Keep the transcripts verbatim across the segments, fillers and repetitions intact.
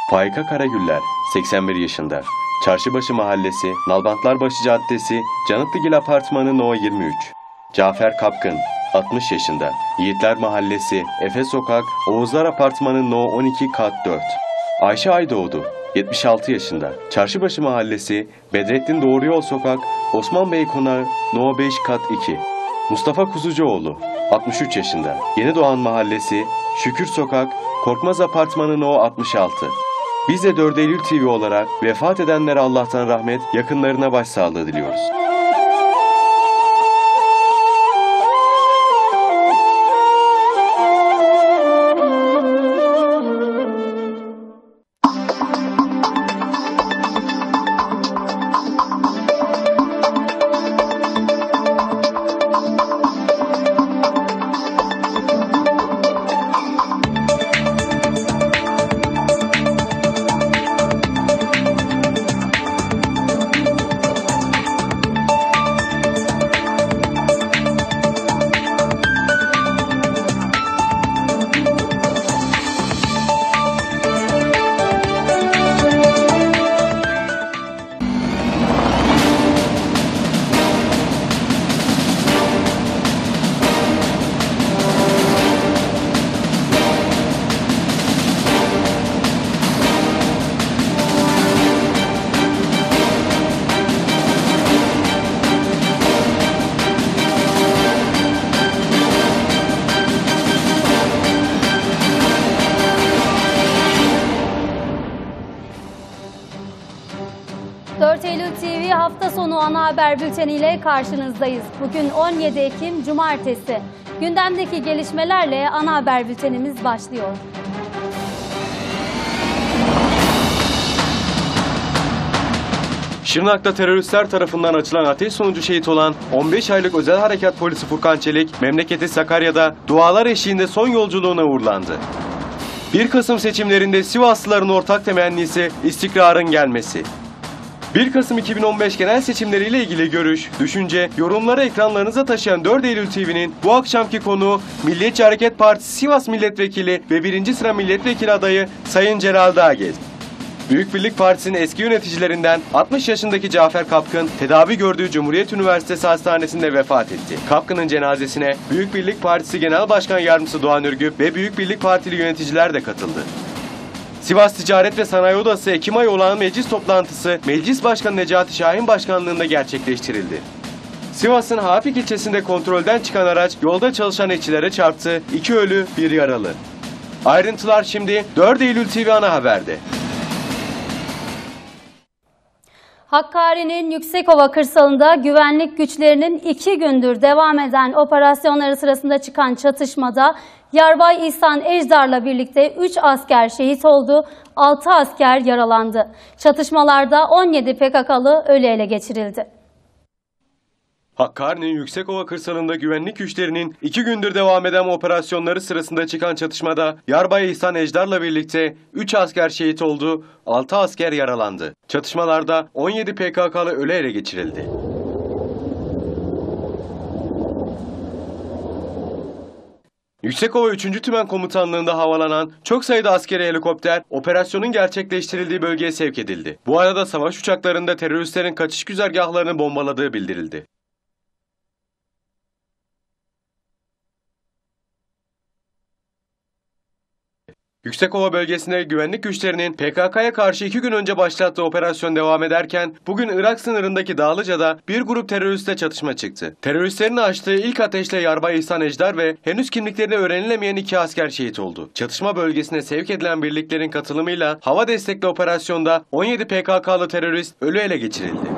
Faika Karagüller, seksen bir yaşında. Çarşıbaşı Mahallesi, Nalbantlarbaşı Caddesi, Canıtlıgil Apartmanı No yirmi üç. Cafer Kapkın, altmış yaşında. Yiğitler Mahallesi, Efe Sokak, Oğuzlar Apartmanı No on iki kat dört. Ayşe Aydoğdu, yetmiş altı yaşında. Çarşıbaşı Mahallesi, Bedrettin Doğruyol Sokak, Osman Bey Konağı No beş kat iki. Mustafa Kuzucuoğlu, altmış üç yaşında. Yeni Doğan Mahallesi, Şükür Sokak, Korkmaz Apartmanı No altmış altı. Biz de dört Eylül T V olarak vefat edenlere Allah'tan rahmet, yakınlarına başsağlığı diliyoruz. dört Eylül T V hafta sonu ana haber bülteniyle karşınızdayız. Bugün on yedi Ekim Cumartesi. Gündemdeki gelişmelerle ana haber bültenimiz başlıyor. Şırnak'ta teröristler tarafından açılan ateş sonucu şehit olan on beş aylık Özel Harekat Polisi Furkan Çelik, memleketi Sakarya'da dualar eşliğinde son yolculuğuna uğurlandı. bir Kasım seçimlerinde Sivaslıların ortak temennisi istikrarın gelmesi. bir Kasım iki bin on beş genel seçimleriyle ilgili görüş, düşünce, yorumları ekranlarınıza taşıyan dört Eylül T V'nin bu akşamki konuğu Milliyetçi Hareket Partisi Sivas Milletvekili ve birinci sıra Milletvekili adayı Sayın Celal Dağgez. Büyük Birlik Partisi'nin eski yöneticilerinden altmış yaşındaki Cafer Kapkın, tedavi gördüğü Cumhuriyet Üniversitesi Hastanesi'nde vefat etti. Kapkın'ın cenazesine Büyük Birlik Partisi Genel Başkan Yardımcısı Doğan Ürgüp ve Büyük Birlik Partili yöneticiler de katıldı. Sivas Ticaret ve Sanayi Odası Ekim ayı olan meclis toplantısı Meclis Başkanı Necati Şahin Başkanlığında gerçekleştirildi. Sivas'ın Hafik ilçesinde kontrolden çıkan araç yolda çalışan işçilere çarptı, iki ölü bir yaralı. Ayrıntılar şimdi dört Eylül T V ana haberde. Hakkari'nin Yüksekova kırsalında güvenlik güçlerinin iki gündür devam eden operasyonları sırasında çıkan çatışmada Yarbay İhsan Ejdar'la birlikte üç asker şehit oldu, altı asker yaralandı. Çatışmalarda on yedi P K K'lı ölü ele geçirildi. Hakkari'nin Yüksekova kırsalında güvenlik güçlerinin iki gündür devam eden operasyonları sırasında çıkan çatışmada Yarbay İhsan Ejdar'la birlikte üç asker şehit oldu, altı asker yaralandı. Çatışmalarda on yedi P K K'lı ölü ele geçirildi. Yüksekova üçüncü Tümen Komutanlığı'nda havalanan çok sayıda askeri helikopter operasyonun gerçekleştirildiği bölgeye sevk edildi. Bu arada savaş uçaklarında teröristlerin kaçış güzergahlarını bombaladığı bildirildi. Yüksekova bölgesinde güvenlik güçlerinin P K K'ya karşı iki gün önce başlattığı operasyon devam ederken bugün Irak sınırındaki Dağlıca'da bir grup teröristle çatışma çıktı. Teröristlerin açtığı ilk ateşle Yarbay İhsan Ejdar ve henüz kimliklerini öğrenilemeyen iki asker şehit oldu. Çatışma bölgesine sevk edilen birliklerin katılımıyla hava destekli operasyonda on yedi P K K'lı terörist ölü ele geçirildi.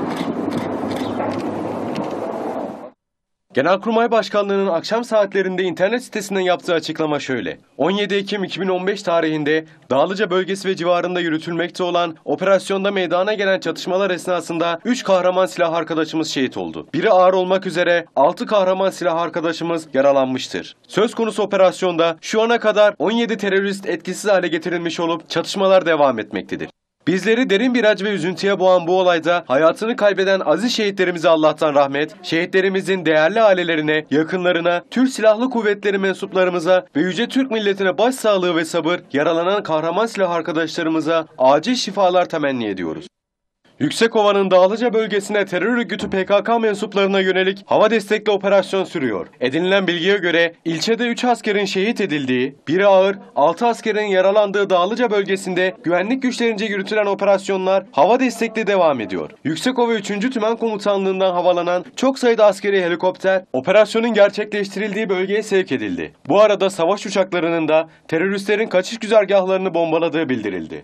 Genelkurmay Başkanlığı'nın akşam saatlerinde internet sitesinden yaptığı açıklama şöyle. on yedi Ekim iki bin on beş tarihinde Dağlıca bölgesi ve civarında yürütülmekte olan operasyonda meydana gelen çatışmalar esnasında üç kahraman silah arkadaşımız şehit oldu. Biri ağır olmak üzere altı kahraman silah arkadaşımız yaralanmıştır. Söz konusu operasyonda şu ana kadar on yedi terörist etkisiz hale getirilmiş olup çatışmalar devam etmektedir. Bizleri derin bir acı ve üzüntüye boğan bu olayda hayatını kaybeden aziz şehitlerimize Allah'tan rahmet, şehitlerimizin değerli ailelerine, yakınlarına, Türk Silahlı Kuvvetleri mensuplarımıza ve yüce Türk milletine başsağlığı ve sabır, yaralanan kahraman silah arkadaşlarımıza acil şifalar temenni ediyoruz. Yüksekova'nın Dağlıca bölgesine terör örgütü P K K mensuplarına yönelik hava destekli operasyon sürüyor. Edinilen bilgiye göre ilçede üç askerin şehit edildiği, biri ağır, altı askerin yaralandığı Dağlıca bölgesinde güvenlik güçlerince yürütülen operasyonlar hava destekli devam ediyor. Yüksekova üçüncü Tümen Komutanlığı'ndan havalanan çok sayıda askeri helikopter operasyonun gerçekleştirildiği bölgeye sevk edildi. Bu arada savaş uçaklarının da teröristlerin kaçış güzergahlarını bombaladığı bildirildi.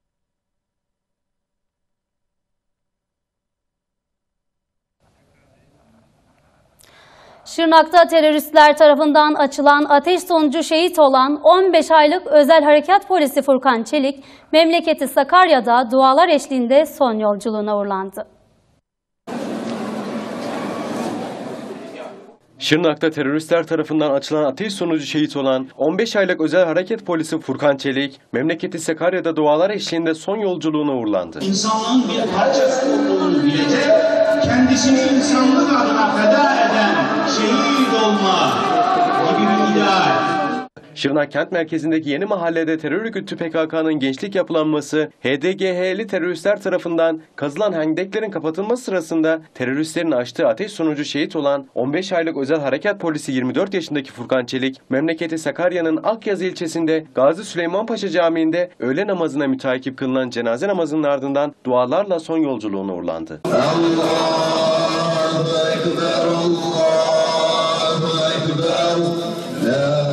Şırnak'ta teröristler tarafından açılan ateş sonucu şehit olan on beş aylık Özel Harekat Polisi Furkan Çelik, memleketi Sakarya'da dualar eşliğinde son yolculuğuna uğurlandı. Şırnak'ta teröristler tarafından açılan ateş sonucu şehit olan on beş aylık Özel Harekat Polisi Furkan Çelik, memleketi Sakarya'da dualar eşliğinde son yolculuğuna uğurlandı. İnsanlığın bir parçası olduğunu bilecek, kendisini insanlık adına feda eden şehit olma gibi bir ideal. Şırnak kent merkezindeki yeni mahallede terör örgütü P K K'nın gençlik yapılanması, H D G H'li teröristler tarafından kazılan hendeklerin kapatılması sırasında teröristlerin açtığı ateş sonucu şehit olan on beş aylık Özel Harekat Polisi yirmi dört yaşındaki Furkan Çelik, memleketi Sakarya'nın Akyazı ilçesinde Gazi Süleyman Paşa Camii'nde öğle namazına müteakip kılınan cenaze namazının ardından dualarla son yolculuğuna uğurlandı. Allahu Ekber, Allahu Ekber, La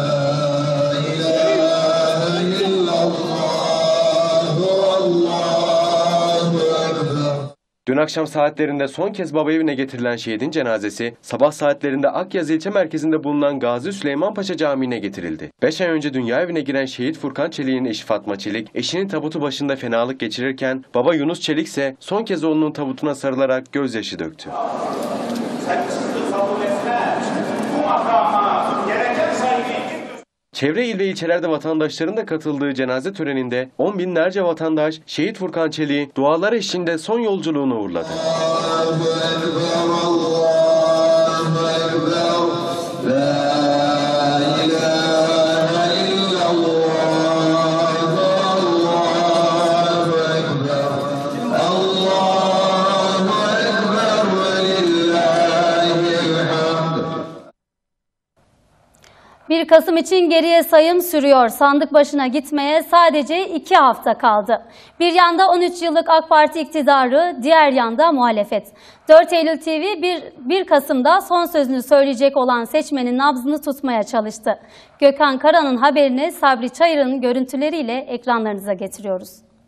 Dün akşam saatlerinde son kez baba evine getirilen şehidin cenazesi, sabah saatlerinde Akyazı ilçe merkezinde bulunan Gazi Süleyman Paşa Camii'ne getirildi. beş ay önce dünya evine giren şehit Furkan Çelik'in eşi Fatma Çelik, eşinin tabutu başında fenalık geçirirken, baba Yunus Çelik ise son kez oğlunun tabutuna sarılarak gözyaşı döktü. Çevre il ve ilçelerde vatandaşların da katıldığı cenaze töreninde on binlerce vatandaş şehit Furkan Çelik'i dualar eşliğinde son yolculuğuna uğurladı. Allahu Ekber, Allahu Ekber, La ilahe illallah, Allahu Ekber, Allahu Ekber ve lillahil hamd. bir Kasım için geriye sayım sürüyor. Sandık başına gitmeye sadece iki hafta kaldı. Bir yanda on üç yıllık AK Parti iktidarı, diğer yanda muhalefet. dört Eylül T V bir Kasım'da son sözünü söyleyecek olan seçmenin nabzını tutmaya çalıştı. Gökhan Kara'nın haberini Sabri Çayır'ın görüntüleriyle ekranlarınıza getiriyoruz.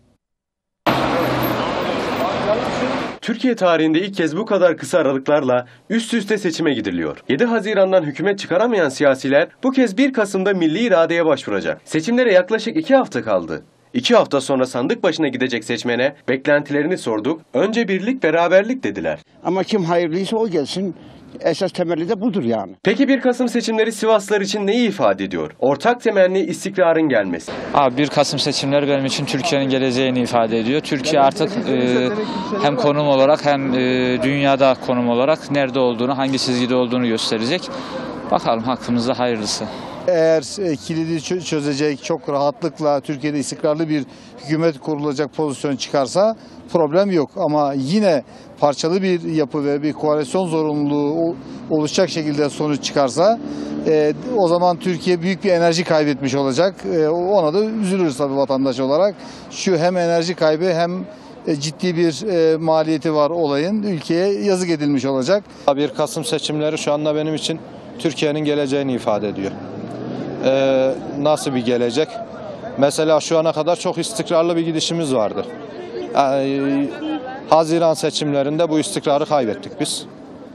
Türkiye tarihinde ilk kez bu kadar kısa aralıklarla üst üste seçime gidiliyor. yedi Haziran'dan hükümet çıkaramayan siyasiler bu kez bir Kasım'da milli iradeye başvuracak. Seçimlere yaklaşık iki hafta kaldı. İki hafta sonra sandık başına gidecek seçmene beklentilerini sorduk. Önce birlik, beraberlik dediler. Ama kim hayırlıysa o gelsin. Esas temeli de budur yani. Peki bir Kasım seçimleri Sivaslılar için neyi ifade ediyor? Ortak temenni istikrarın gelmesi. Abi bir Kasım seçimleri benim için Türkiye'nin geleceğini ifade ediyor. Türkiye artık e, hem konum olarak hem e, dünyada konum olarak nerede olduğunu, hangi çizgide olduğunu gösterecek. Bakalım hakkımızda hayırlısı. Eğer kilidi çözecek, çok rahatlıkla Türkiye'de istikrarlı bir hükümet kurulacak pozisyon çıkarsa problem yok. Ama yine parçalı bir yapı ve bir koalisyon zorunluluğu oluşacak şekilde sonuç çıkarsa e, o zaman Türkiye büyük bir enerji kaybetmiş olacak. E, ona da üzülürüz tabii vatandaş olarak. Şu hem enerji kaybı hem ciddi bir e, maliyeti var olayın. Ülkeye yazık edilmiş olacak. bir Kasım seçimleri şu anda benim için Türkiye'nin geleceğini ifade ediyor. Ee, nasıl bir gelecek? Mesela şu ana kadar çok istikrarlı bir gidişimiz vardı. Ee, Haziran seçimlerinde bu istikrarı kaybettik biz.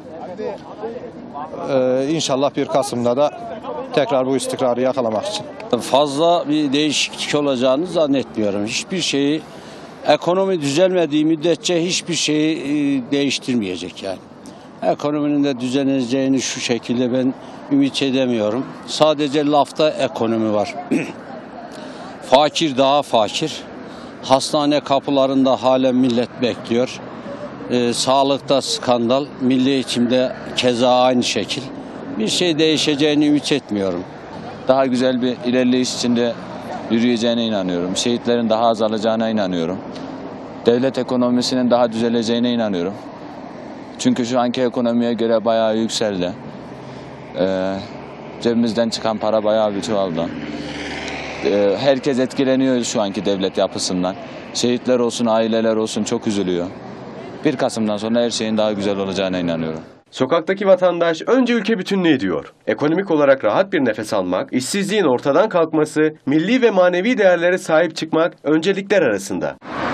Ee, İnşallah bir Kasım'da da tekrar bu istikrarı yakalamak için. Fazla bir değişiklik olacağını zannetmiyorum. Hiçbir şeyi, ekonomi düzelmediği müddetçe hiçbir şeyi değiştirmeyecek yani. Ekonominin de düzenleneceğini şu şekilde ben ümit edemiyorum. Sadece lafta ekonomi var. Fakir daha fakir, Hastane kapılarında halen millet bekliyor. Ee, sağlıkta skandal, milli eğitimde keza aynı şekil. Bir şey değişeceğini ümit etmiyorum. Daha güzel bir ilerleyiş içinde yürüyeceğine inanıyorum. Şehitlerin daha azalacağına inanıyorum. Devlet ekonomisinin daha düzeleceğine inanıyorum. Çünkü şu anki ekonomiye göre bayağı yükseldi. Ee, cebimizden çıkan para bayağı bir çoğaldı. Ee, herkes etkileniyor şu anki devlet yapısından. Şehitler olsun, aileler olsun çok üzülüyor. bir Kasım'dan sonra her şeyin daha güzel olacağına inanıyorum. Sokaktaki vatandaş önce ülke bütünlüğü diyor. Ekonomik olarak rahat bir nefes almak, işsizliğin ortadan kalkması, milli ve manevi değerlere sahip çıkmak öncelikler arasında.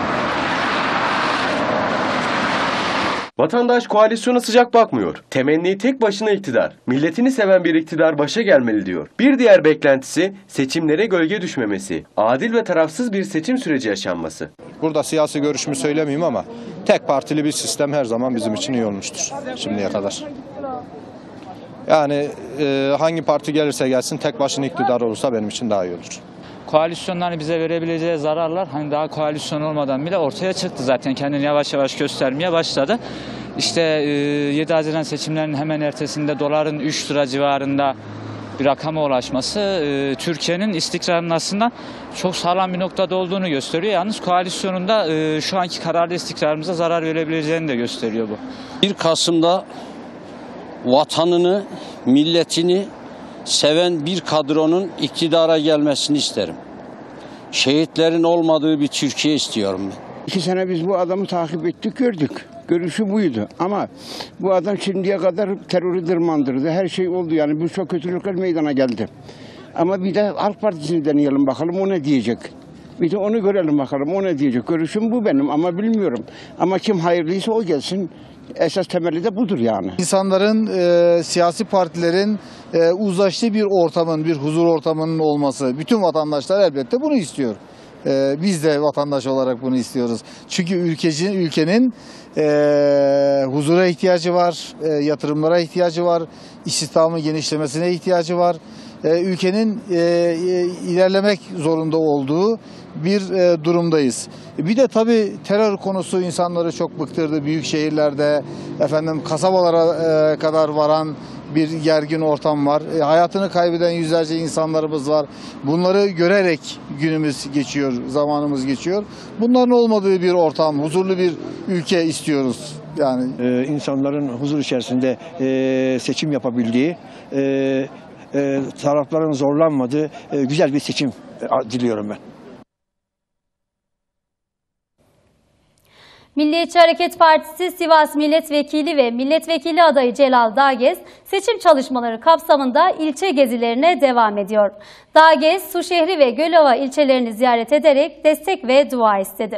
Vatandaş koalisyona sıcak bakmıyor. Temenni tek başına iktidar. Milletini seven bir iktidar başa gelmeli diyor. Bir diğer beklentisi seçimlere gölge düşmemesi, adil ve tarafsız bir seçim süreci yaşanması. Burada siyasi görüşümü söylemeyeyim ama tek partili bir sistem her zaman bizim için iyi olmuştur şimdiye kadar. Yani e, hangi parti gelirse gelsin tek başına iktidar olursa benim için daha iyi olur. Koalisyonların bize verebileceği zararlar hani daha koalisyon olmadan bile ortaya çıktı zaten. Kendini yavaş yavaş göstermeye başladı. İşte yedi Haziran seçimlerinin hemen ertesinde doların üç lira civarında bir rakama ulaşması Türkiye'nin istikrarının aslında çok sağlam bir noktada olduğunu gösteriyor. Yalnız koalisyonun da şu anki kararlı istikrarımıza zarar verebileceğini de gösteriyor bu. bir Kasım'da vatanını, milletini seven bir kadronun iktidara gelmesini isterim. Şehitlerin olmadığı bir Türkiye istiyorum ben. İki sene biz bu adamı takip ettik, gördük. Görüşü buydu ama bu adam şimdiye kadar terörü dırmandırdı. Her şey oldu yani birçok kötülükler meydana geldi. Ama bir de Halk Partisi'ni deneyelim bakalım o ne diyecek. Bir de onu görelim bakalım o ne diyecek. Görüşüm bu benim ama bilmiyorum. Ama kim hayırlıysa o gelsin. Esas temeli de budur yani. İnsanların, e, siyasi partilerin e, uzlaştığı bir ortamın, bir huzur ortamının olması. Bütün vatandaşlar elbette bunu istiyor. E, biz de vatandaş olarak bunu istiyoruz. Çünkü ülkeci, ülkenin e, huzura ihtiyacı var, e, yatırımlara ihtiyacı var, istihdamın genişlemesine ihtiyacı var. E, ülkenin e, e, ilerlemek zorunda olduğu bir e, durumdayız. Bir de tabii terör konusu insanları çok bıktırdı. Büyük şehirlerde efendim kasabalara e, kadar varan bir gergin ortam var. E, hayatını kaybeden yüzlerce insanlarımız var. Bunları görerek günümüz geçiyor, zamanımız geçiyor. Bunların olmadığı bir ortam, huzurlu bir ülke istiyoruz. Yani ee, insanların huzur içerisinde e, seçim yapabildiği, e, e, tarafların zorlanmadığı e, güzel bir seçim e, diliyorum ben. Milliyetçi Hareket Partisi Sivas Milletvekili ve Milletvekili adayı Celal Dağgez seçim çalışmaları kapsamında ilçe gezilerine devam ediyor. Dağgez, Suşehri ve Gölova ilçelerini ziyaret ederek destek ve dua istedi.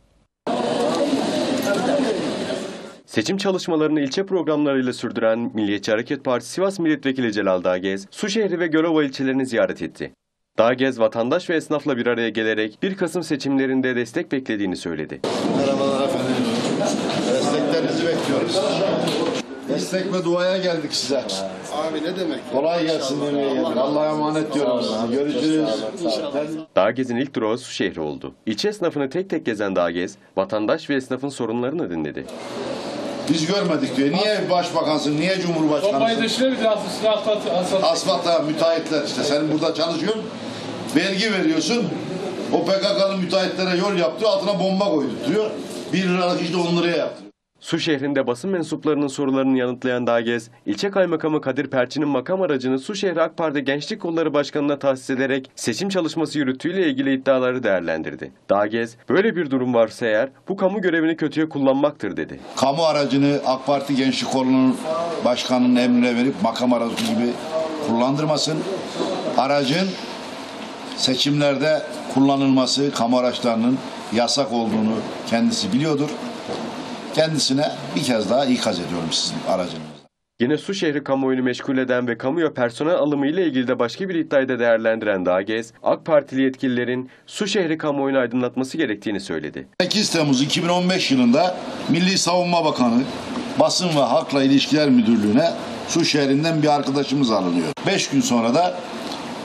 Seçim çalışmalarını ilçe programlarıyla sürdüren Milliyetçi Hareket Partisi Sivas Milletvekili Celal Dağgez, Suşehri ve Gölova ilçelerini ziyaret etti. Dağgez, vatandaş ve esnafla bir araya gelerek bir Kasım seçimlerinde destek beklediğini söyledi. Merhabalar efendim. Desteklerinizi bekliyoruz. Destek ve duaya geldik size. Abi ne demek? Kolay gelsin demeye geldik. Allah'a emanet diyorum size. Görüşürüz. Dağgez'in ilk durağı Suşehri oldu. İlçe esnafını tek tek gezen Dağgez, vatandaş ve esnafın sorunlarını dinledi. Biz görmedik diyor. Niye başbakansın, niye cumhurbaşkanısın? Asfalta müteahhitler işte. Sen burada çalışıyorsun, vergi veriyorsun. O P K K'lı müteahhitlere yol yaptı, altına bomba koydurtuyor. Bir liralık işte on liraya yaptı. Suşehri'nde basın mensuplarının sorularını yanıtlayan Dağgez, ilçe kaymakamı Kadir Perçin'in makam aracını Suşehri AK Parti Gençlik Kolları Başkanı'na tahsis ederek seçim çalışması yürüttüğüyle ilgili iddiaları değerlendirdi. Dağgez, böyle bir durum varsa eğer bu kamu görevini kötüye kullanmaktır dedi. Kamu aracını AK Parti Gençlik Kolları Başkanı'nın emrine verip makam aracı gibi kullandırmasın. Aracın seçimlerde kullanılması, kamu araçlarının yasak olduğunu kendisi biliyordur. Kendisine bir kez daha ikaz ediyorum sizin aracınızda. Yine Suşehri kamuoyunu meşgul eden ve kamuya personel alımı ile ilgili de başka bir iddiayı da değerlendiren Dağgez, AK Partili yetkililerin Suşehri kamuoyunu aydınlatması gerektiğini söyledi. sekiz Temmuz iki bin on beş yılında Milli Savunma Bakanı Basın ve Halkla İlişkiler Müdürlüğü'ne Suşehri'nden bir arkadaşımız alınıyor. beş gün sonra da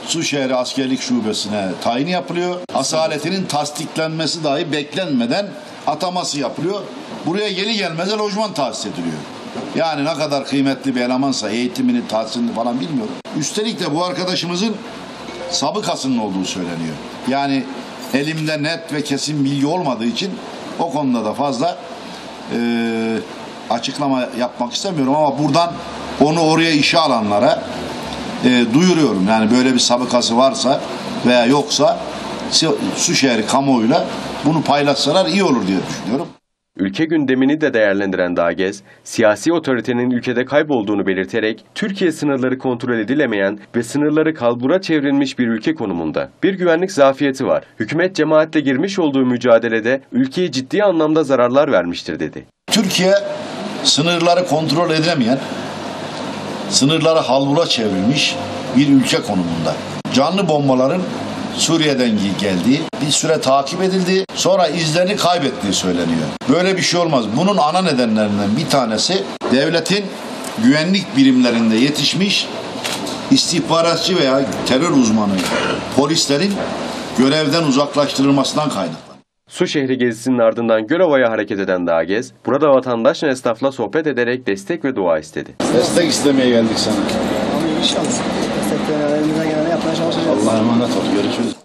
Suşehri Askerlik Şubesi'ne tayin yapılıyor. Asaletinin tasdiklenmesi dahi beklenmeden ataması yapılıyor. Buraya geri gelmez lojman tahsis ediliyor. Yani ne kadar kıymetli bir elemansa eğitimini, tahsilini falan bilmiyorum. Üstelik de bu arkadaşımızın sabıkasının olduğu söyleniyor. Yani elimde net ve kesin bilgi olmadığı için o konuda da fazla e, açıklama yapmak istemiyorum ama buradan onu oraya işe alanlara e, duyuruyorum. Yani böyle bir sabıkası varsa veya yoksa Suşehri kamuoyuyla bunu paylaşsalar iyi olur diye düşünüyorum. Ülke gündemini de değerlendiren Dağgez, siyasi otoritenin ülkede kaybolduğunu belirterek Türkiye sınırları kontrol edilemeyen ve sınırları kalbura çevrilmiş bir ülke konumunda. Bir güvenlik zafiyeti var. Hükümet cemaatle girmiş olduğu mücadelede ülkeye ciddi anlamda zararlar vermiştir dedi. Türkiye sınırları kontrol edilemeyen, sınırları halbura çevrilmiş bir ülke konumunda. Canlı bombaların Suriye'den geldiği, bir süre takip edildi, sonra izlerini kaybettiği söyleniyor. Böyle bir şey olmaz. Bunun ana nedenlerinden bir tanesi devletin güvenlik birimlerinde yetişmiş istihbaratçı veya terör uzmanı polislerin görevden uzaklaştırılmasından kaynaklanıyor. Suşehri gezisinin ardından Gölova'ya hareket eden Dağgez, burada vatandaş ve esnafla sohbet ederek destek ve dua istedi. Destek istemeye geldik sana. İnşallah. Elimizden geleni yapmaya çalışacağız. Allah'a emanet ol. Görüşürüz.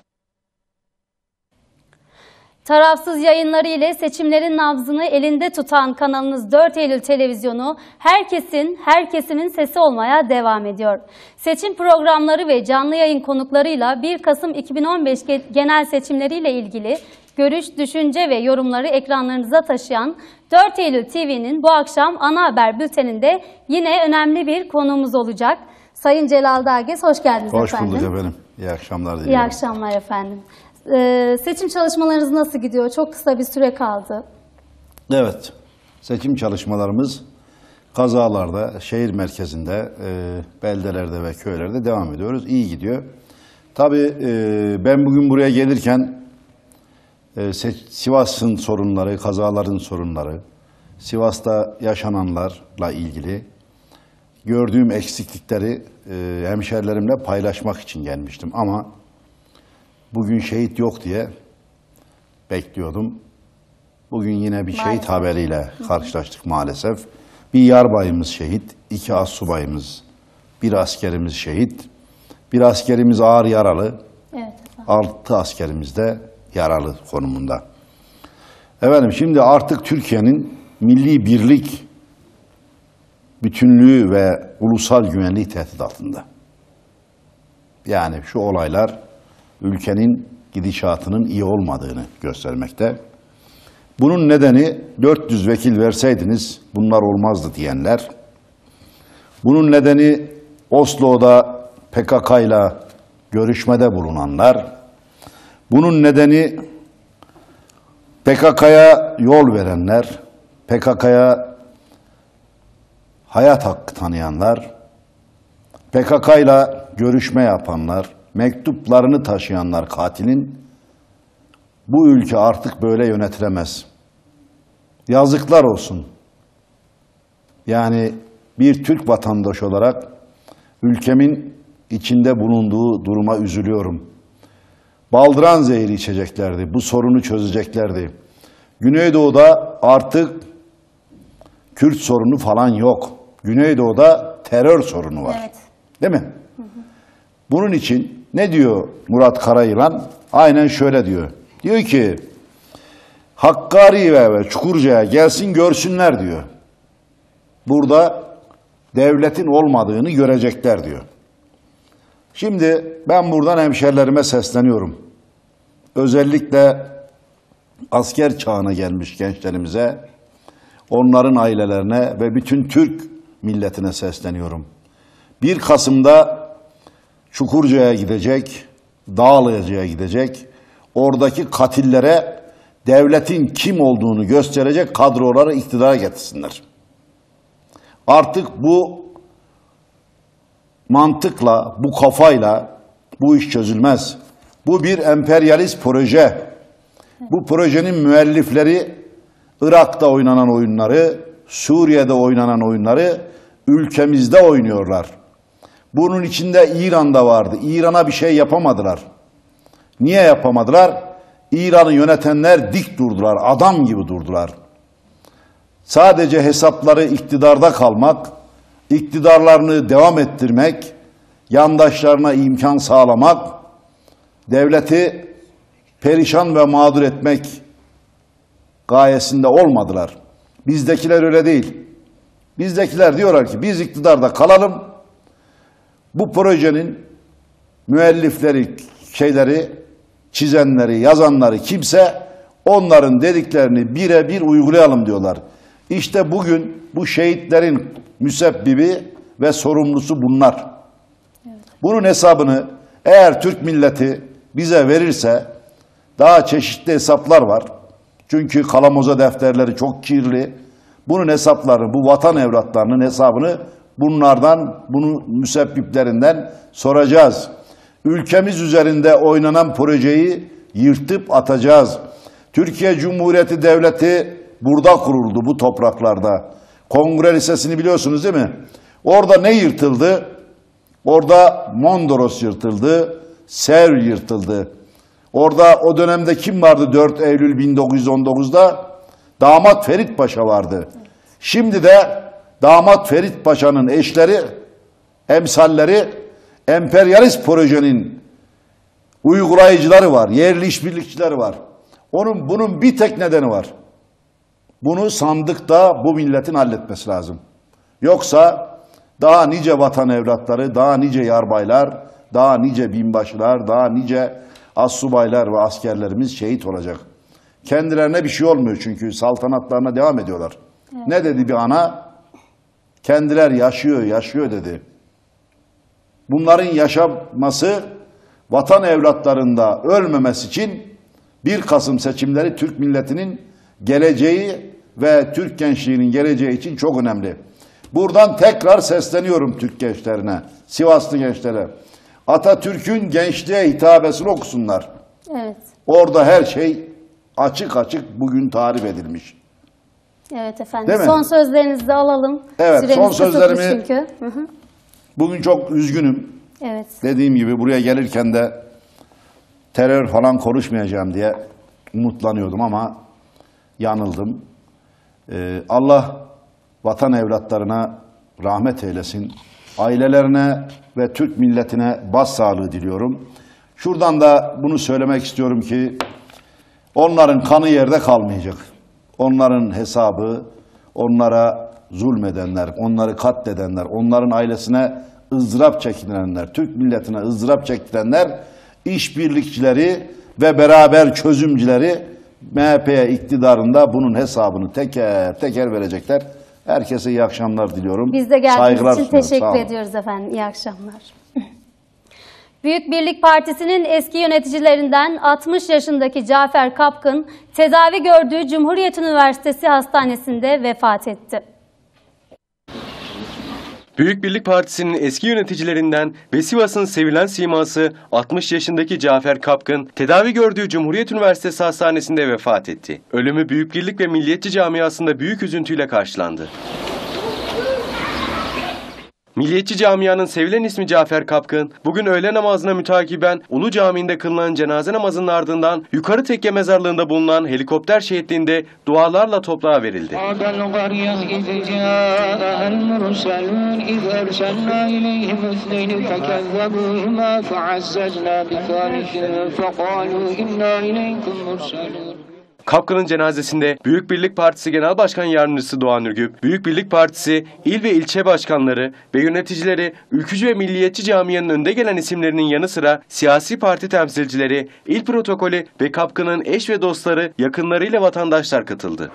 Tarafsız yayınları ile seçimlerin nabzını elinde tutan kanalınız dört Eylül Televizyonu herkesin, her kesimin sesi olmaya devam ediyor. Seçim programları ve canlı yayın konuklarıyla bir Kasım iki bin on beş genel seçimleriyle ilgili görüş, düşünce ve yorumları ekranlarınıza taşıyan dört Eylül T V'nin bu akşam ana haber bülteninde yine önemli bir konuğumuz olacak. Sayın Celal Dağgez, hoş geldiniz hoş efendim. Hoş bulduk efendim. İyi akşamlar diliyorum. İyi akşamlar efendim. Ee, seçim çalışmalarınız nasıl gidiyor? Çok kısa bir süre kaldı. Evet, seçim çalışmalarımız kazalarda, şehir merkezinde, e, beldelerde ve köylerde devam ediyoruz. İyi gidiyor. Tabii e, ben bugün buraya gelirken e, Sivas'ın sorunları, kazaların sorunları, Sivas'ta yaşananlarla ilgili gördüğüm eksiklikleri e, hemşerilerimle paylaşmak için gelmiştim. Ama bugün şehit yok diye bekliyordum. Bugün yine bir şehit haberiyle karşılaştık maalesef. Bir yarbayımız şehit, iki astsubayımız, bir askerimiz şehit, bir askerimiz ağır yaralı, evet, altı askerimiz de yaralı konumunda. Efendim şimdi artık Türkiye'nin milli birlik, bütünlüğü ve ulusal güvenliği tehdit altında. Yani şu olaylar ülkenin gidişatının iyi olmadığını göstermekte. Bunun nedeni dört yüz vekil verseydiniz bunlar olmazdı diyenler. Bunun nedeni Oslo'da P K K ile görüşmede bulunanlar. Bunun nedeni P K K'ya yol verenler, P K K'ya hayat hakkı tanıyanlar, P K K ile görüşme yapanlar, mektuplarını taşıyanlar katilin, bu ülke artık böyle yönetilemez. Yazıklar olsun. Yani bir Türk vatandaşı olarak ülkemin içinde bulunduğu duruma üzülüyorum. Baldıran zehri içeceklerdi, bu sorunu çözeceklerdi. Güneydoğu'da artık Kürt sorunu falan yok. Güneydoğu'da terör sorunu var. Evet. Değil mi? Hı hı. Bunun için ne diyor Murat Karayılan? Aynen şöyle diyor. Diyor ki Hakkari'ye ve Çukurca'ya gelsin görsünler diyor. Burada devletin olmadığını görecekler diyor. Şimdi ben buradan hemşerilerime sesleniyorum. Özellikle asker çağına gelmiş gençlerimize, onların ailelerine ve bütün Türk milletine sesleniyorum. bir Kasım'da Çukurca'ya gidecek, Dağlıca'ya gidecek, oradaki katillere devletin kim olduğunu gösterecek kadroları iktidara getirsinler. Artık bu mantıkla, bu kafayla bu iş çözülmez. Bu bir emperyalist proje. Bu projenin müellifleri Irak'ta oynanan oyunları, Suriye'de oynanan oyunları ülkemizde oynuyorlar. Bunun içinde İran da vardı. İran'a bir şey yapamadılar. Niye yapamadılar? İran'ı yönetenler dik durdular, adam gibi durdular. Sadece hesapları iktidarda kalmak, iktidarlarını devam ettirmek, yandaşlarına imkan sağlamak, devleti perişan ve mağdur etmek gayesinde olmadılar. Bizdekiler öyle değil. Bizdekiler diyorlar ki biz iktidarda kalalım, bu projenin müellifleri, şeyleri, çizenleri, yazanları kimse onların dediklerini birebir uygulayalım diyorlar. İşte bugün bu şehitlerin müsebbibi ve sorumlusu bunlar. Bunun hesabını eğer Türk milleti bize verirse daha çeşitli hesaplar var. Çünkü kalamoza defterleri çok kirli. Bunun hesaplarını, bu vatan evlatlarının hesabını bunlardan, bunun müsebbiplerinden soracağız. Ülkemiz üzerinde oynanan projeyi yırtıp atacağız. Türkiye Cumhuriyeti Devleti burada kuruldu, bu topraklarda. Kongre Lisesi'ni biliyorsunuz değil mi? Orada ne yırtıldı? Orada Mondros yırtıldı, Sevr yırtıldı. Orada o dönemde kim vardı dört Eylül bin dokuz yüz on dokuz'da? Damat Ferit Paşa vardı. Şimdi de Damat Ferit Paşa'nın eşleri, emsalleri, emperyalist projenin uygulayıcıları var, yerli işbirlikçileri var. Onun, bunun bir tek nedeni var. Bunu sandıkta bu milletin halletmesi lazım. Yoksa daha nice vatan evlatları, daha nice yarbaylar, daha nice binbaşılar, daha nice astsubaylar ve askerlerimiz şehit olacak. Kendilerine bir şey olmuyor çünkü saltanatlarına devam ediyorlar. Evet. Ne dedi bir ana? Kendiler yaşıyor, yaşıyor dedi. Bunların yaşaması, vatan evlatlarında ölmemesi için bir Kasım seçimleri Türk milletinin geleceği ve Türk gençliğinin geleceği için çok önemli. Buradan tekrar sesleniyorum Türk gençlerine, Sivaslı gençlere. Atatürk'ün gençliğe hitabesini okusunlar. Evet. Orada her şey açık açık bugün tarif edilmiş. Evet efendim. Son sözlerinizi de alalım. Evet, Süremiz son sözlerimi çünkü. Hı hı. Bugün çok üzgünüm. Evet. Dediğim gibi buraya gelirken de terör falan konuşmayacağım diye umutlanıyordum ama yanıldım. Ee, Allah vatan evlatlarına rahmet eylesin. Ailelerine ve Türk milletine başsağlığı diliyorum. Şuradan da bunu söylemek istiyorum ki onların kanı yerde kalmayacak. Onların hesabı, onlara zulmedenler, onları katledenler, onların ailesine ızdırap çekilenler, Türk milletine ızdırap çekilenler, işbirlikçileri ve beraber çözümcüleri M H P iktidarında bunun hesabını teker teker verecekler. Herkese iyi akşamlar diliyorum. Biz de geldiğiniz için sunarım. teşekkür ediyoruz efendim. İyi akşamlar. Büyük Birlik Partisi'nin eski yöneticilerinden altmış yaşındaki Cafer Kapkın, tedavi gördüğü Cumhuriyet Üniversitesi Hastanesi'nde vefat etti. Büyük Birlik Partisi'nin eski yöneticilerinden ve Sivas'ın sevilen siması altmış yaşındaki Cafer Kapkın, tedavi gördüğü Cumhuriyet Üniversitesi Hastanesi'nde vefat etti. Ölümü Büyük Birlik ve milliyetçi camiasında büyük üzüntüyle karşılandı. Milliyetçi camianın sevilen ismi Cafer Kapkın, bugün öğle namazına mütakiben Ulu Camii'nde kılınan cenaze namazının ardından Yukarı Tekke mezarlığında bulunan helikopter şehitliğinde dualarla toprağa verildi. Kapkın'ın cenazesinde Büyük Birlik Partisi Genel Başkan Yardımcısı Doğan Ürgüp, Büyük Birlik Partisi il ve ilçe başkanları ve yöneticileri, ülkücü ve milliyetçi camianın önde gelen isimlerinin yanı sıra siyasi parti temsilcileri, il protokolü ve Kapkın'ın eş ve dostları, yakınlarıyla vatandaşlar katıldı.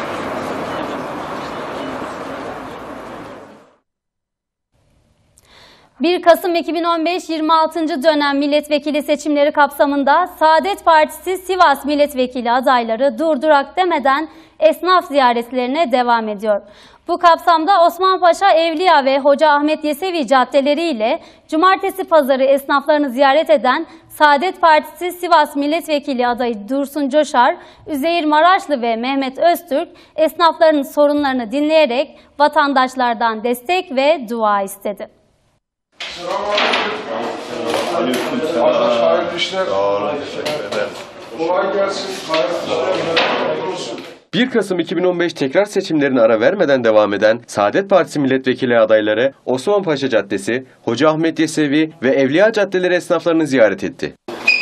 bir Kasım iki bin on beş yirmi altıncı dönem milletvekili seçimleri kapsamında Saadet Partisi Sivas milletvekili adayları durdurak demeden esnaf ziyaretlerine devam ediyor. Bu kapsamda Osmanpaşa, Evliya ve Hoca Ahmet Yesevi caddeleriyle cumartesi pazarı esnaflarını ziyaret eden Saadet Partisi Sivas milletvekili adayı Dursun Coşar, Üzeyir Maraşlı ve Mehmet Öztürk esnafların sorunlarını dinleyerek vatandaşlardan destek ve dua istedi. Allah hayırlı işler. Sağ olun. Teşekkür ederim. Kolay gelsin. Hayırlı olsun. bir Kasım iki bin on beş tekrar seçimlerine ara vermeden devam eden Saadet Partisi milletvekili adayları Osmanpaşa Caddesi, Hoca Ahmet Yesevi ve Evliya Caddeleri esnaflarını ziyaret etti.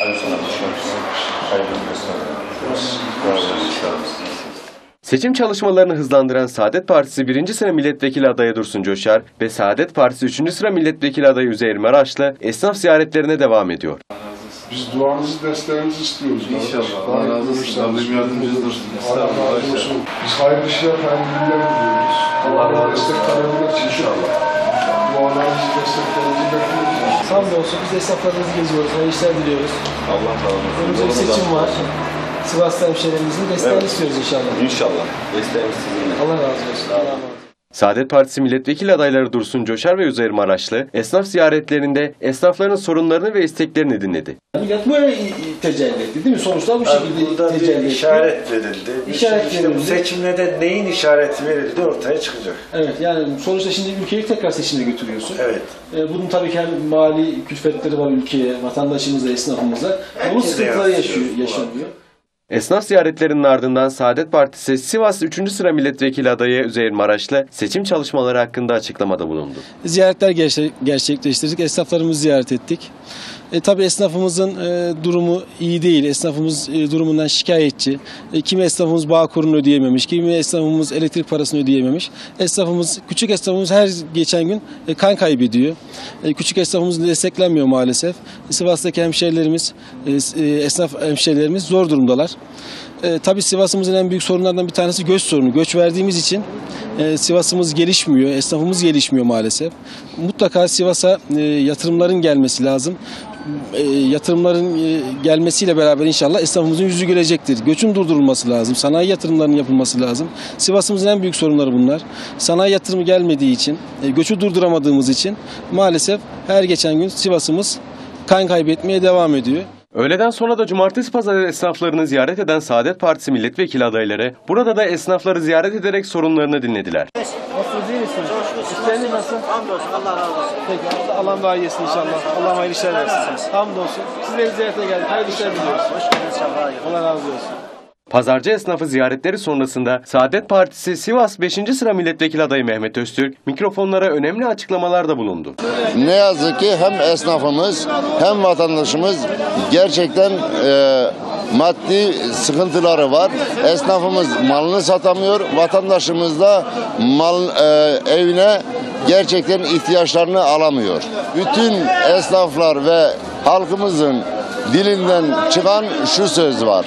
Seçim çalışmalarını hızlandıran Saadet Partisi birinci sıra milletvekili adayı Dursun Coşar ve Saadet Partisi üçüncü sıra milletvekili adayı Üzeyir Maraşlı esnaf ziyaretlerine devam ediyor. Biz duanızı, desteğinizi istiyoruz. İnşallah. Allah razı olsun. Rabbim yardımcınız olsun. Allah razı olsun. Biz hayırlı işler, hayırlı günler diliyoruz. Allah razı olsun. Destek talebine inşallah. Dualarınızı, desteklerinizi bekliyoruz. Hamdolsun biz esnaflarımızı geziyoruz, hayırlı işler diliyoruz. Allah razı olsun. Önümüzde bir seçim var. Sivas'ta hemşehrilerimizin desteğini Evet. istiyoruz inşallah. İnşallah. Desteğimiz sizinle. Allah razı olsun. Allah razı olsun. Saadet Partisi milletvekili adayları Dursun Coşar ve Üzeyir Maraşlı esnaf ziyaretlerinde esnafların sorunlarını ve isteklerini dinledi. Millet böyle tecelli etti değil mi? Sonuçta bu şekilde Burada tecelli etti. bir işaret verildi. İşaret işte verildi. bu seçimlerde neyin işareti verildi ortaya çıkacak. Evet yani sonuçta şimdi ülkeyi tekrar seçime götürüyorsun. Evet. Ee, bunun tabii ki hem mali külfetleri var ülkeye, vatandaşımıza, esnafımıza. Bu sıkıntıları yaşıyor, yaşanıyor. Esnaf ziyaretlerinin ardından Saadet Partisi Sivas üçüncü sıra milletvekili adayı Üzeyir Maraşlı seçim çalışmaları hakkında açıklamada bulundu. Ziyaretler gerçek, gerçekleştirdik. Esnaflarımızı ziyaret ettik. E, tabii esnafımızın e, durumu iyi değil. Esnafımız e, durumundan şikayetçi. E, kimi esnafımız Bağkur'unu ödeyememiş, kimi esnafımız elektrik parasını ödeyememiş. Esnafımız, küçük esnafımız her geçen gün e, kan kaybediyor. E, küçük esnafımız desteklenmiyor maalesef. Sivas'taki hemşehrilerimiz, e, e, esnaf hemşehrilerimiz zor durumdalar. E, tabii Sivas'ımızın en büyük sorunlarından bir tanesi göç sorunu. Göç verdiğimiz için e, Sivas'ımız gelişmiyor, esnafımız gelişmiyor maalesef. Mutlaka Sivas'a e, yatırımların gelmesi lazım. E, yatırımların e, gelmesiyle beraber inşallah esnafımızın yüzü gülecektir. Göçün durdurulması lazım, sanayi yatırımlarının yapılması lazım. Sivas'ımızın en büyük sorunları bunlar. Sanayi yatırımı gelmediği için, e, göçü durduramadığımız için maalesef her geçen gün Sivas'ımız kan kaybetmeye devam ediyor. Öğleden sonra da cumartesi pazarı esnaflarını ziyaret eden Saadet Partisi milletvekili adayları burada da esnafları ziyaret ederek sorunlarını dinlediler. Nasılsınız, iyi misiniz? İşleriniz nasıl? Hamdolsun, Allah razı olsun. Peki, Allah daha iyisin inşallah. Allah hayırlı işler versin. Hamdolsun. Sizleri ziyarete geldik. Hayırlı işler diliyoruz. Hoş geldiniz. Allah razı olsun. Pazarcı esnafı ziyaretleri sonrasında Saadet Partisi Sivas beşinci sıra milletvekili adayı Mehmet Öztürk mikrofonlara önemli açıklamalarda bulundu. Ne yazık ki hem esnafımız hem vatandaşımız gerçekten e, maddi sıkıntıları var. Esnafımız malını satamıyor, vatandaşımız da mal e, evine gerçekten ihtiyaçlarını alamıyor. Bütün esnaflar ve halkımızın dilinden çıkan şu söz var.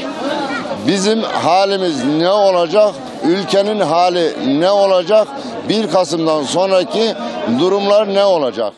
Bizim halimiz ne olacak? Ülkenin hali ne olacak? bir Kasım'dan sonraki durumlar ne olacak?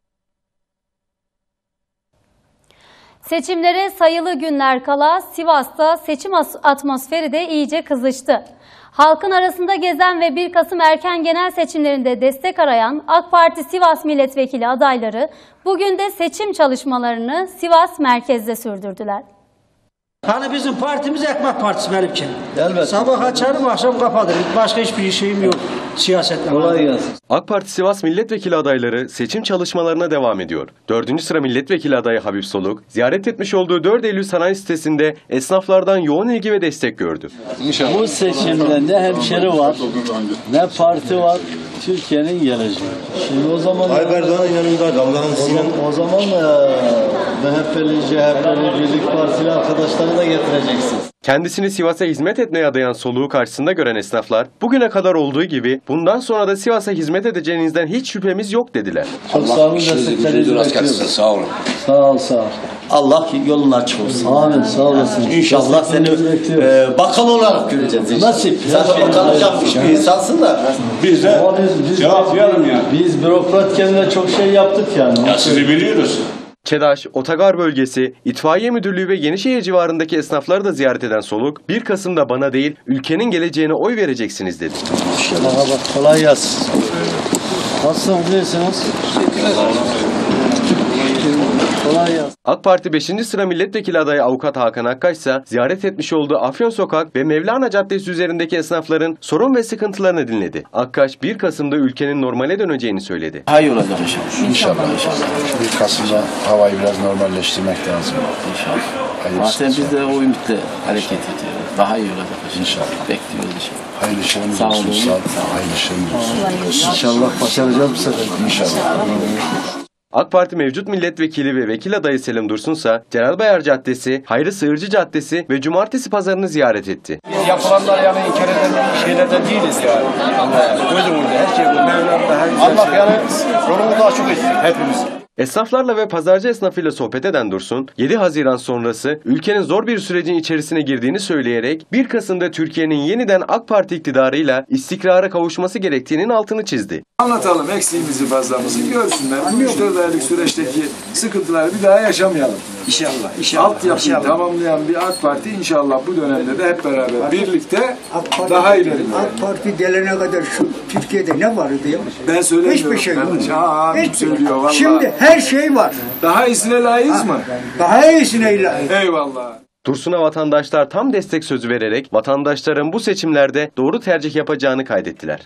Seçimlere sayılı günler kala Sivas'ta seçim atmosferi de iyice kızıştı. Halkın arasında gezen ve bir Kasım erken genel seçimlerinde destek arayan AK Parti Sivas milletvekili adayları bugün de seçim çalışmalarını Sivas merkezde sürdürdüler. Hani bizim partimiz Ekmek Partisi benim için. Elbette. Sabah açarım, akşam kapatırım. Başka hiçbir şeyim yok siyasetle. Kolay gelsin. AK Parti Sivas milletvekili adayları seçim çalışmalarına devam ediyor. dördüncü sıra milletvekili adayı Habib Soluk, ziyaret etmiş olduğu dört Eylül sanayi sitesinde esnaflardan yoğun ilgi ve destek gördü. İnşallah. Bu seçimde ne hemşeri var, ne parti var, Türkiye'nin geleceği. Şimdi o zaman... Tayyip Erdoğan'ın yanındaydı, Allah'ın sizin... O zaman e, M H P'li, C H P'li, Birlik Partili arkadaşları da getireceksiniz. Kendisini Sivas'a hizmet etmeye adayan Soluk'u karşısında gören esnaflar, bugüne kadar olduğu gibi bundan sonra da Sivas'a hizmet edeceğinizden hiç şüphemiz yok dediler. Çok sağ olun, desteklerinizi bekliyoruz. Sağ olun. Sağ ol, sağ ol. Allah yolun açık olsun. Amin, sağ olasın. İnşallah seni e, bakan olarak göreceğiz. Inşallah. Nasip. Sen bakan yapmış bir insansın da. Biz de cevaplayalım ya. Biz bürokratken de çok şey yaptık yani. Ya sizi biliyoruz. ÇEDAŞ, Otogar Bölgesi, İtfaiye Müdürlüğü ve Yenişehir civarındaki esnafları da ziyaret eden Soluk, bir Kasım'da bana değil, ülkenin geleceğine oy vereceksiniz dedi. Merhaba, kolay gelsin. Nasılsınız, iyisiniz? Teşekkür ederim. Kolay gelsin. AK Parti beşinci sıra milletvekili adayı avukat Hakan Akkaş ise ziyaret etmiş olduğu Afyon Sokak ve Mevlana Caddesi üzerindeki esnafların sorun ve sıkıntılarını dinledi. Akkaş bir Kasım'da ülkenin normale döneceğini söyledi. Hayır olacak inşallah. İnşallah. İnşallah. bir Kasım'da havayı biraz normalleştirmek lazım. İnşallah. Zaten biz de o ümitle hareket ediyoruz. Daha iyi olacak inşallah. Bekliyoruz inşallah. Hayırlı işleriniz Sağ olsun. olun. Sağ olun. Hayırlı işleriniz olsun. İnşallah başaracağız bu sefer. İnşallah. AK Parti mevcut milletvekili ve vekil adayı Selim Dursunsa Celal Caddesi, Hayri Sığırcı Caddesi ve Cumartesi Pazarı'nı ziyaret etti. Biz yapılanlar yani inkar eden şeylerden değiliz yani. Gözüm önünde her şey bu. Allah yani yolumuzu açık etsin hepimiz. Esnaflarla ve pazarcı esnafıyla sohbet eden Dursun, yedi Haziran sonrası ülkenin zor bir sürecin içerisine girdiğini söyleyerek bir Kasım'da Türkiye'nin yeniden AK Parti iktidarıyla istikrara kavuşması gerektiğinin altını çizdi. Anlatalım eksiğimizi fazlamızı görsünler. Bu üç dört aylık süreçteki sıkıntıları bir daha yaşamayalım. İnşallah. İnşallah. Altyapıyı İnşallah. tamamlayan bir AK Parti inşallah bu dönemde de hep beraber birlikte Parti, daha ileri. AK Parti gelene kadar şu Türkiye'de ne vardı ya? Ben söylemiyorum. Hiçbir şey yok. Ha, abim Hiçbir- söylüyor vallahi. Şimdi her şey var. Daha iyisine layığız mı? Daha iyisine layığız. Eyvallah. Dursun'a vatandaşlar tam destek sözü vererek vatandaşların bu seçimlerde doğru tercih yapacağını kaydettiler.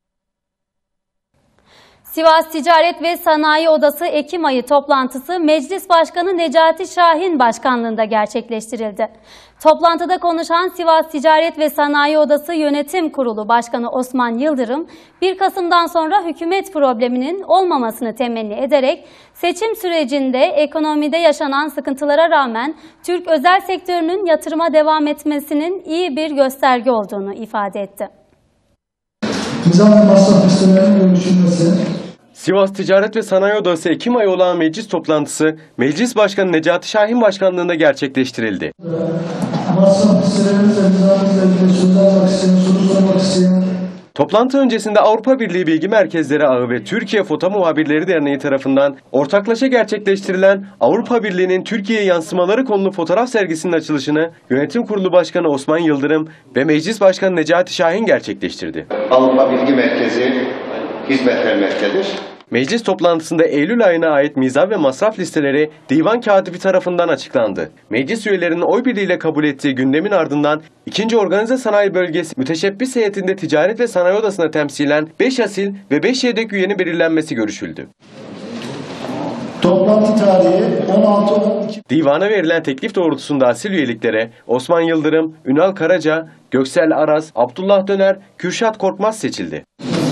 Sivas Ticaret ve Sanayi Odası Ekim ayı toplantısı Meclis Başkanı Necati Şahin başkanlığında gerçekleştirildi. Toplantıda konuşan Sivas Ticaret ve Sanayi Odası Yönetim Kurulu Başkanı Osman Yıldırım, bir Kasım'dan sonra hükümet probleminin olmamasını temenni ederek seçim sürecinde ekonomide yaşanan sıkıntılara rağmen Türk özel sektörünün yatırıma devam etmesinin iyi bir gösterge olduğunu ifade etti. Nizam ve masraf listelerinin görüşülmesi. Sivas Ticaret ve Sanayi Odası Ekim ayı olan meclis toplantısı Meclis Başkanı Necati Şahin başkanlığında gerçekleştirildi. Masraf listelerimizle nizamımızla ilgili söz almak isteyen, soru sormak isteyen. Toplantı öncesinde Avrupa Birliği Bilgi Merkezleri Ağı ve Türkiye Foto Muhabirleri Derneği tarafından ortaklaşa gerçekleştirilen Avrupa Birliği'nin Türkiye yansımaları konulu fotoğraf sergisinin açılışını Yönetim Kurulu Başkanı Osman Yıldırım ve Meclis Başkanı Necati Şahin gerçekleştirdi. Avrupa Bilgi Merkezi hizmet vermektedir. Meclis toplantısında Eylül ayına ait mizan ve masraf listeleri divan katibi tarafından açıklandı. Meclis üyelerinin oy birliğiyle kabul ettiği gündemin ardından ikinci Organize Sanayi Bölgesi Müteşebbis Heyeti'nde Ticaret ve Sanayi Odası'na temsilen beş asil ve beş yedek üyenin belirlenmesi görüşüldü. Toplantı tarihi on altı on iki. Divana verilen teklif doğrultusunda asil üyeliklere Osman Yıldırım, Ünal Karaca, Göksel Aras, Abdullah Döner, Kürşat Korkmaz seçildi.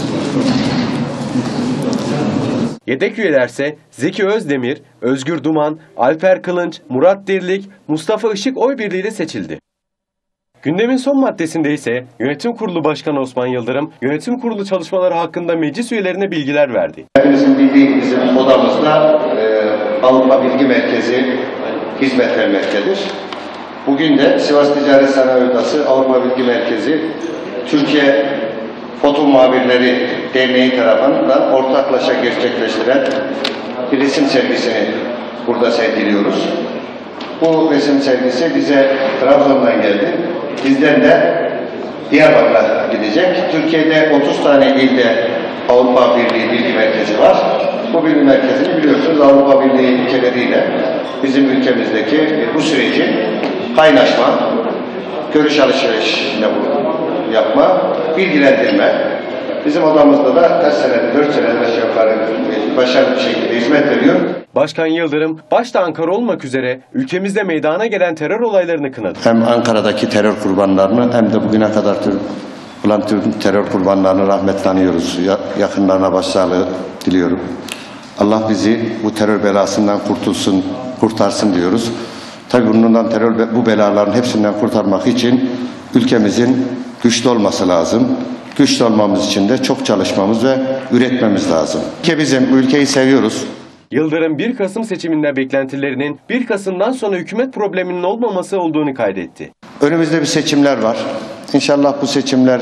Yedek üyelerse Zeki Özdemir, Özgür Duman, Alper Kılınç, Murat Dirlik, Mustafa Işık oy birliğiyle seçildi. Gündemin son maddesinde ise Yönetim Kurulu Başkanı Osman Yıldırım, Yönetim Kurulu çalışmaları hakkında meclis üyelerine bilgiler verdi. Hepimizin bildiği bizim odamızda e, Avrupa Bilgi Merkezi hizmet vermektedir. Bugün de Sivas Ticaret Sanayi Odası Avrupa Bilgi Merkezi Türkiye Foto Muhabirleri Derneği tarafından ortaklaşa gerçekleştiren bir resim sergisini burada sergiliyoruz. Bu resim sergisi bize Trabzon'dan geldi. Bizden de Diyarbakır'a gidecek. Türkiye'de otuz tane ilde Avrupa Birliği Bilgi Merkezi var. Bu bilgi merkezini biliyorsunuz Avrupa Birliği ülkeleriyle bizim ülkemizdeki bu süreci kaynaşma, görüş alışveriş yapma, bilgilendirme. Bizim odamızda da kaç senedir, dört senedir aşağı yukarı başarılı bir şekilde hizmet veriyor. Başkan Yıldırım, başta Ankara olmak üzere ülkemizde meydana gelen terör olaylarını kınadı. Hem Ankara'daki terör kurbanlarını hem de bugüne kadar olan tüm terör kurbanlarını rahmetle anıyoruz. Yakınlarına başsağlığı diliyorum. Allah bizi bu terör belasından kurtulsun, kurtarsın diyoruz. Tabii bundan terör bu belaların hepsinden kurtarmak için ülkemizin güçlü olması lazım. Güçlü olmamız için de çok çalışmamız ve üretmemiz lazım. Ki bizim ülkeyi seviyoruz. Yıldırım bir Kasım seçiminde beklentilerinin bir Kasım'dan sonra hükümet probleminin olmaması olduğunu kaydetti. Önümüzde bir seçimler var. İnşallah bu seçimler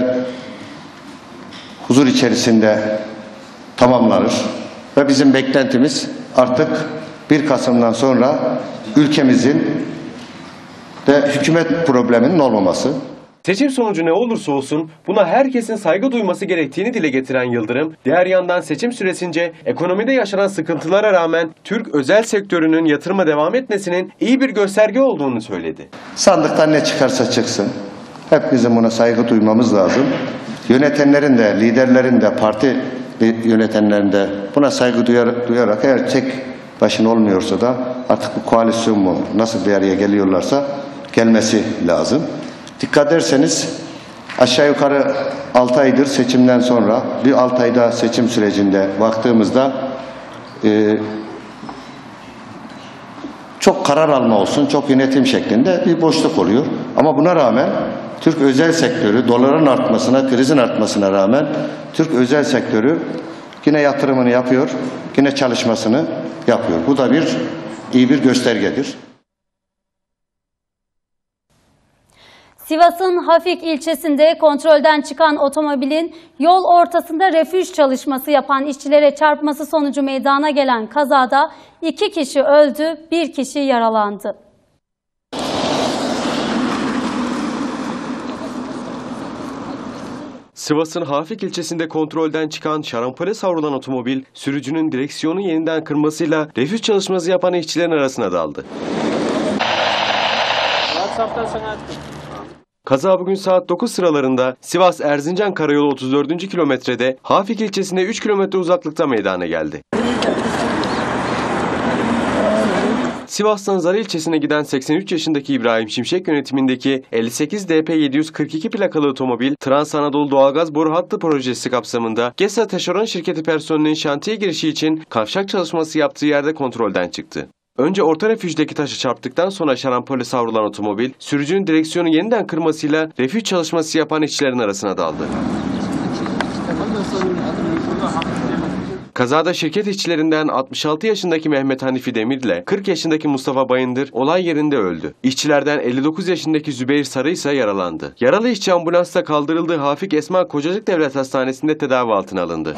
huzur içerisinde tamamlanır. Ve bizim beklentimiz artık bir Kasım'dan sonra ülkemizin de hükümet probleminin olmaması. Seçim sonucu ne olursa olsun buna herkesin saygı duyması gerektiğini dile getiren Yıldırım, diğer yandan seçim süresince ekonomide yaşanan sıkıntılara rağmen Türk özel sektörünün yatırıma devam etmesinin iyi bir gösterge olduğunu söyledi. Sandıktan ne çıkarsa çıksın, hep bizim buna saygı duymamız lazım. Yönetenlerin de, liderlerin de, parti yönetenlerin de buna saygı duyar, duyarak eğer tek başına olmuyorsa da artık bu koalisyon mu nasıl bir araya geliyorlarsa gelmesi lazım. Dikkat ederseniz aşağı yukarı altı aydır seçimden sonra bir altı ayda seçim sürecinde baktığımızda e, çok karar alma olsun, çok yönetim şeklinde bir boşluk oluyor. Ama buna rağmen Türk özel sektörü doların artmasına, krizin artmasına rağmen Türk özel sektörü yine yatırımını yapıyor, yine çalışmasını yapıyor. Bu da bir iyi bir göstergedir. Sivas'ın Hafik ilçesinde kontrolden çıkan otomobilin yol ortasında refüj çalışması yapan işçilere çarpması sonucu meydana gelen kazada iki kişi öldü, bir kişi yaralandı. Sivas'ın Hafik ilçesinde kontrolden çıkan şarampole savrulan otomobil, sürücünün direksiyonu yeniden kırmasıyla refüj çalışması yapan işçilerin arasına daldı. Kaza bugün saat dokuz sıralarında Sivas Erzincan Karayolu otuz dördüncü kilometrede Hafik ilçesinde üç kilometre uzaklıkta meydana geldi. Sivas'tan Zara ilçesine giden seksen üç yaşındaki İbrahim Şimşek yönetimindeki elli sekiz D P yedi yüz kırk iki plakalı otomobil, Trans Anadolu Doğalgaz Boru Hattı projesi kapsamında GESA Taşeron şirketi personelinin şantiye girişi için kavşak çalışması yaptığı yerde kontrolden çıktı. Önce orta refüjdeki taşı çarptıktan sonra şarampole savrulan otomobil, sürücünün direksiyonu yeniden kırmasıyla refüj çalışması yapan işçilerin arasına daldı. Kazada şirket işçilerinden altmış altı yaşındaki Mehmet Hanifi Demir ile kırk yaşındaki Mustafa Bayındır olay yerinde öldü. İşçilerden elli dokuz yaşındaki Zübeyir Sarı ise yaralandı. Yaralı işçi ambulansla kaldırıldığı Hafik Esma Kocacık Devlet Hastanesi'nde tedavi altına alındı.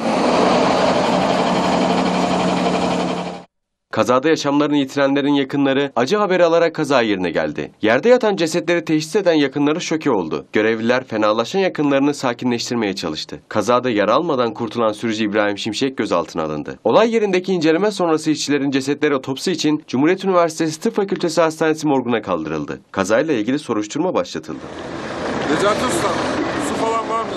Kazada yaşamlarını yitirenlerin yakınları acı haberi alarak kaza yerine geldi. Yerde yatan cesetleri teşhis eden yakınları şoke oldu. Görevliler fenalaşan yakınlarını sakinleştirmeye çalıştı. Kazada yara almadan kurtulan sürücü İbrahim Şimşek gözaltına alındı. Olay yerindeki inceleme sonrası işçilerin cesetleri otopsi için Cumhuriyet Üniversitesi Tıp Fakültesi Hastanesi morguna kaldırıldı. Kazayla ilgili soruşturma başlatıldı. Necati Usta, su falan var mı?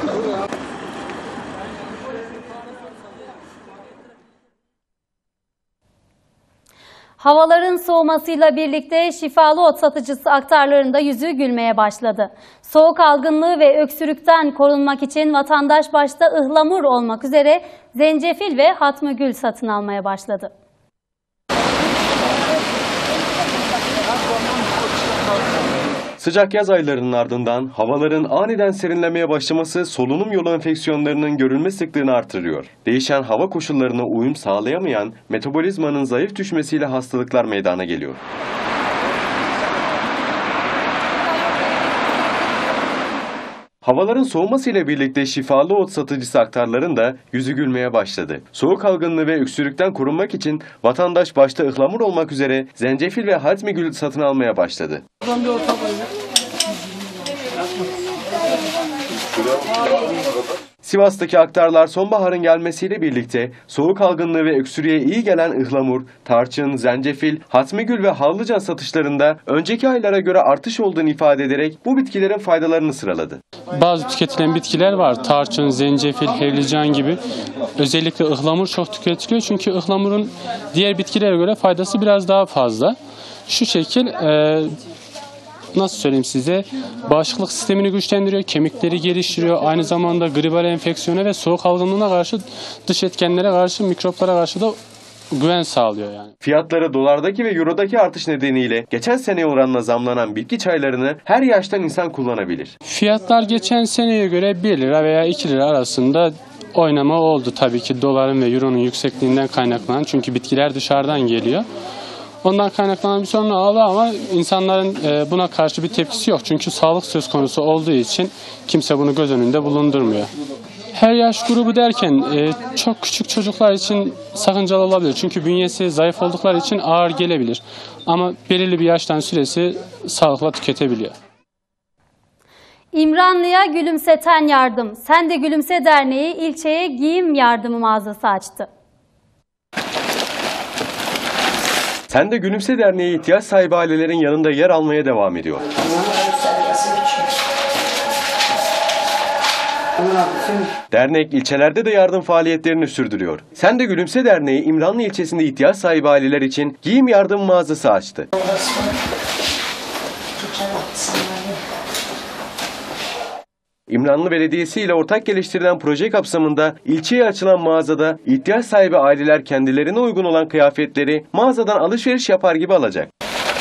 Havaların soğumasıyla birlikte şifalı ot satıcısı aktarlarında yüzü gülmeye başladı. Soğuk algınlığı ve öksürükten korunmak için vatandaş başta ıhlamur olmak üzere zencefil ve hatmigül satın almaya başladı. Sıcak yaz aylarının ardından havaların aniden serinlemeye başlaması solunum yolu enfeksiyonlarının görülme sıklığını artırıyor. Değişen hava koşullarına uyum sağlayamayan metabolizmanın zayıf düşmesiyle hastalıklar meydana geliyor. Havaların soğumasıyla birlikte şifalı ot satıcısı aktarların da yüzü gülmeye başladı. Soğuk algınlığı ve öksürükten korunmak için vatandaş başta ıhlamur olmak üzere zencefil ve hatmigül satın almaya başladı. Sivas'taki aktarlar sonbaharın gelmesiyle birlikte soğuk algınlığı ve öksürüğe iyi gelen ıhlamur, tarçın, zencefil, hatmigül ve havlıcan satışlarında önceki aylara göre artış olduğunu ifade ederek bu bitkilerin faydalarını sıraladı. Bazı tüketilen bitkiler var. Tarçın, zencefil, hevlican gibi. Özellikle ıhlamur çok tüketiliyor. Çünkü ıhlamurun diğer bitkilere göre faydası biraz daha fazla. Şu şekil... E Nasıl söyleyeyim size, bağışıklık sistemini güçlendiriyor, kemikleri geliştiriyor, aynı zamanda gribal enfeksiyona ve soğuk algınlığına karşı, dış etkenlere karşı, mikroplara karşı da güven sağlıyor yani. Fiyatları dolardaki ve eurodaki artış nedeniyle geçen seneye oranla zamlanan bitki çaylarını her yaştan insan kullanabilir. Fiyatlar geçen seneye göre bir lira veya iki lira arasında oynama oldu tabii ki doların ve euronun yüksekliğinden kaynaklanan, çünkü bitkiler dışarıdan geliyor. Ondan kaynaklanan bir sorun oldu ama insanların buna karşı bir tepkisi yok. Çünkü sağlık söz konusu olduğu için kimse bunu göz önünde bulundurmuyor. Her yaş grubu derken çok küçük çocuklar için sakıncalı olabilir. Çünkü bünyesi zayıf oldukları için ağır gelebilir. Ama belirli bir yaştan süresi sağlıkla tüketebiliyor. İmranlı'ya gülümseten yardım. Sen de Gülümse Derneği ilçeye giyim yardımı mağazası açtı. Sen de Gülümse Derneği ihtiyaç sahibi ailelerin yanında yer almaya devam ediyor. Dernek ilçelerde de yardım faaliyetlerini sürdürüyor. Sen de Gülümse Derneği İmranlı ilçesinde ihtiyaç sahibi aileler için giyim yardım mağazası açtı. İmranlı Belediyesi ile ortak geliştirilen proje kapsamında ilçeye açılan mağazada ihtiyaç sahibi aileler kendilerine uygun olan kıyafetleri mağazadan alışveriş yapar gibi alacak.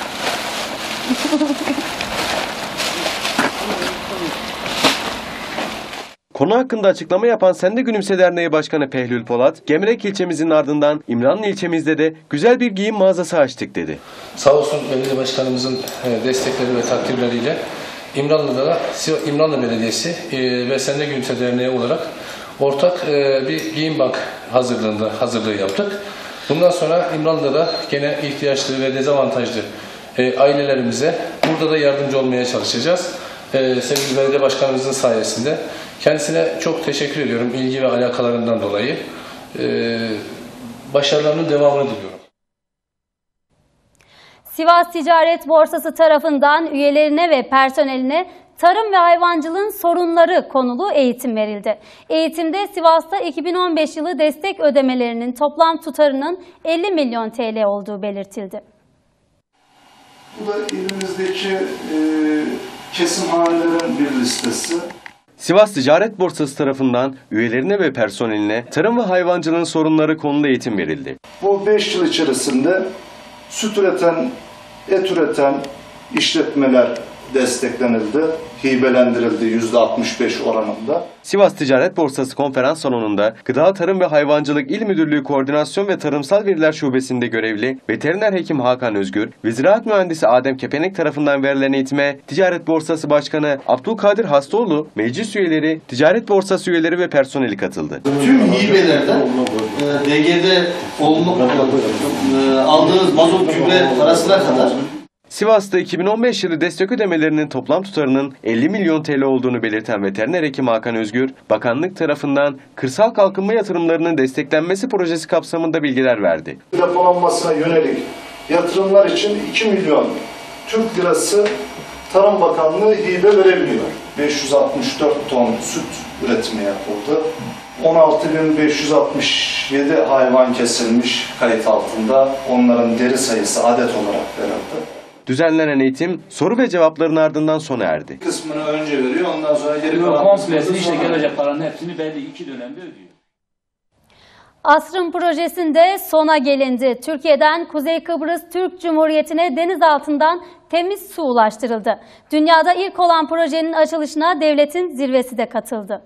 Konu hakkında açıklama yapan Sen de Gülümse Derneği Başkanı Pehlül Polat, Gemrek ilçemizin ardından İmranlı ilçemizde de güzel bir giyim mağazası açtık dedi. Sağ olsun belediye başkanımızın destekleri ve takdirleriyle İmranlı'da da İmranlı Belediyesi ve Sen de Gülümse Derneği olarak ortak bir giyim bank hazırlığında hazırlığı yaptık. Bundan sonra İmranlı'da da gene ihtiyaçlı ve dezavantajlı ailelerimize burada da yardımcı olmaya çalışacağız. Sevgili belediye başkanımızın sayesinde. Kendisine çok teşekkür ediyorum ilgi ve alakalarından dolayı. Başarılarının devamını diliyorum. Sivas Ticaret Borsası tarafından üyelerine ve personeline tarım ve hayvancılığın sorunları konulu eğitim verildi. Eğitimde Sivas'ta iki bin on beş yılı destek ödemelerinin toplam tutarının elli milyon T L olduğu belirtildi. Bu da elimizdeki e, kesimhanelerin bir listesi. Sivas Ticaret Borsası tarafından üyelerine ve personeline tarım ve hayvancılığın sorunları konulu eğitim verildi. Bu beş yıl içerisinde süt üreten, et üreten işletmeler desteklenildi, hibelendirildi yüzde altmış beş oranında. Sivas Ticaret Borsası konferans salonunda Gıda Tarım ve Hayvancılık İl Müdürlüğü Koordinasyon ve Tarımsal Veriler Şubesi'nde görevli veteriner hekim Hakan Özgür ve ziraat mühendisi Adem Kepenek tarafından verilen eğitime Ticaret Borsası Başkanı Abdülkadir Hastoğlu, meclis üyeleri, Ticaret Borsası üyeleri ve personeli katıldı. Tüm hibelerden e, D G'de olmak, e, aldığınız mazot gübre parasına kadar Sivas'ta iki bin on beş yılı destek ödemelerinin toplam tutarının elli milyon T L olduğunu belirten veteriner hekim Hakan Özgür, bakanlık tarafından kırsal kalkınma yatırımlarının desteklenmesi projesi kapsamında bilgiler verdi. Depolanmasına yönelik yatırımlar için iki milyon Türk lirası Tarım Bakanlığı hibe verebiliyor. beş yüz altmış dört ton süt üretimi yapıldı. on altı bin beş yüz altmış yedi hayvan kesilmiş kayıt altında. Onların deri sayısı adet olarak verildi. Düzenlenen eğitim soru ve cevapların ardından sona erdi. Kısmını önce veriyor, ondan sonra geri kalan komplesini işte gelecek paranın hepsini belli iki dönemde ödüyor. Asrın projesinde sona gelindi. Türkiye'den Kuzey Kıbrıs Türk Cumhuriyeti'ne deniz altından temiz su ulaştırıldı. Dünyada ilk olan projenin açılışına devletin zirvesi de katıldı.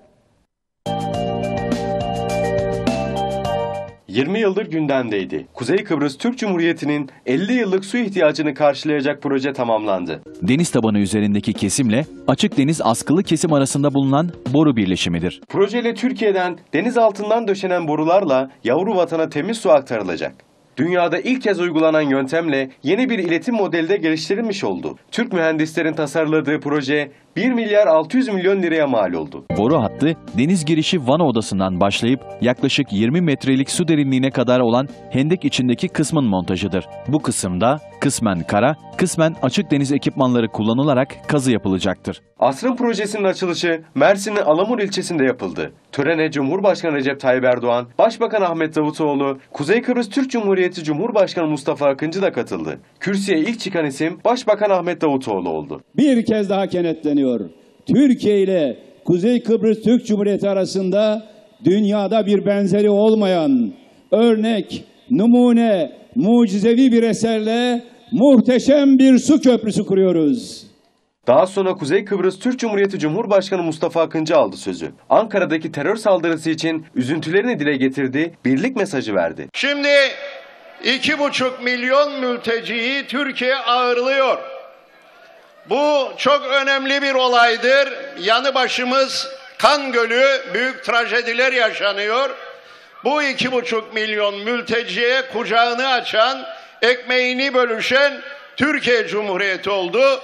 yirmi yıldır gündemdeydi. Kuzey Kıbrıs Türk Cumhuriyeti'nin elli yıllık su ihtiyacını karşılayacak proje tamamlandı. Deniz tabanı üzerindeki kesimle açık deniz askılı kesim arasında bulunan boru birleşimidir. Projeyle Türkiye'den deniz altından döşenen borularla yavru vatana temiz su aktarılacak. Dünyada ilk kez uygulanan yöntemle yeni bir iletim modeli de geliştirilmiş oldu. Türk mühendislerin tasarladığı proje bir milyar altı yüz milyon liraya mal oldu. Boru hattı deniz girişi vana odasından başlayıp yaklaşık yirmi metrelik su derinliğine kadar olan hendek içindeki kısmın montajıdır. Bu kısımda kısmen kara, kısmen açık deniz ekipmanları kullanılarak kazı yapılacaktır. Asrın projesinin açılışı Mersin'in Alamur ilçesinde yapıldı. Törene Cumhurbaşkanı Recep Tayyip Erdoğan, Başbakan Ahmet Davutoğlu, Kuzey Kıbrıs Türk Cumhuriyeti Cumhurbaşkanı Mustafa Akıncı da katıldı. Kürsüye ilk çıkan isim Başbakan Ahmet Davutoğlu oldu. Bir kez daha kenetleniyor. Türkiye ile Kuzey Kıbrıs Türk Cumhuriyeti arasında dünyada bir benzeri olmayan örnek, numune, mucizevi bir eserle muhteşem bir su köprüsü kuruyoruz. Daha sonra Kuzey Kıbrıs Türk Cumhuriyeti Cumhurbaşkanı Mustafa Akıncı aldı sözü. Ankara'daki terör saldırısı için üzüntülerini dile getirdi, birlik mesajı verdi. Şimdi iki buçuk milyon mülteciyi Türkiye ağırlıyor. Bu çok önemli bir olaydır. Yanı başımız Kan Gölü, büyük trajediler yaşanıyor. Bu iki buçuk milyon mülteciye kucağını açan, ekmeğini bölüşen Türkiye Cumhuriyeti oldu.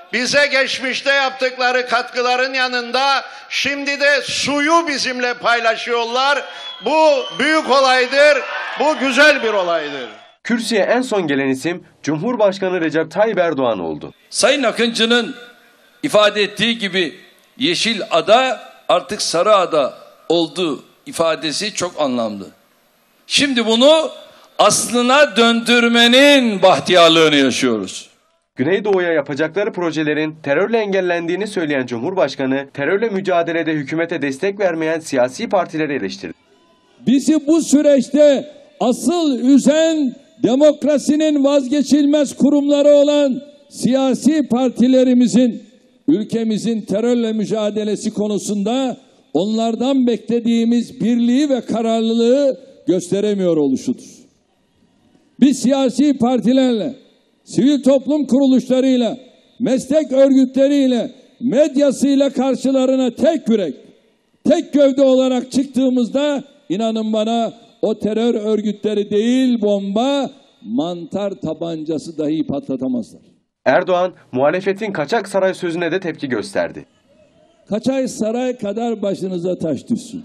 bize geçmişte yaptıkları katkıların yanında şimdi de suyu bizimle paylaşıyorlar. Bu büyük olaydır, bu güzel bir olaydır. Kürsüye en son gelen isim Cumhurbaşkanı Recep Tayyip Erdoğan oldu. Sayın Akıncı'nın ifade ettiği gibi Yeşil Ada artık Sarı Ada oldu ifadesi çok anlamlı. Şimdi bunu aslına döndürmenin bahtiyarlığını yaşıyoruz. Güneydoğu'ya yapacakları projelerin terörle engellendiğini söyleyen Cumhurbaşkanı, terörle mücadelede hükümete destek vermeyen siyasi partileri eleştirdi. Bizi bu süreçte asıl üzen demokrasinin vazgeçilmez kurumları olan siyasi partilerimizin ülkemizin terörle mücadelesi konusunda onlardan beklediğimiz birliği ve kararlılığı gösteremiyor oluşudur. Biz siyasi partilerle, sivil toplum kuruluşlarıyla, meslek örgütleriyle, medyasıyla karşılarına tek yürek, tek gövde olarak çıktığımızda inanın bana o terör örgütleri değil bomba, mantar tabancası dahi patlatamazlar. Erdoğan, muhalefetin kaçak saray sözüne de tepki gösterdi. Kaçak saray kadar başınıza taş düşsün.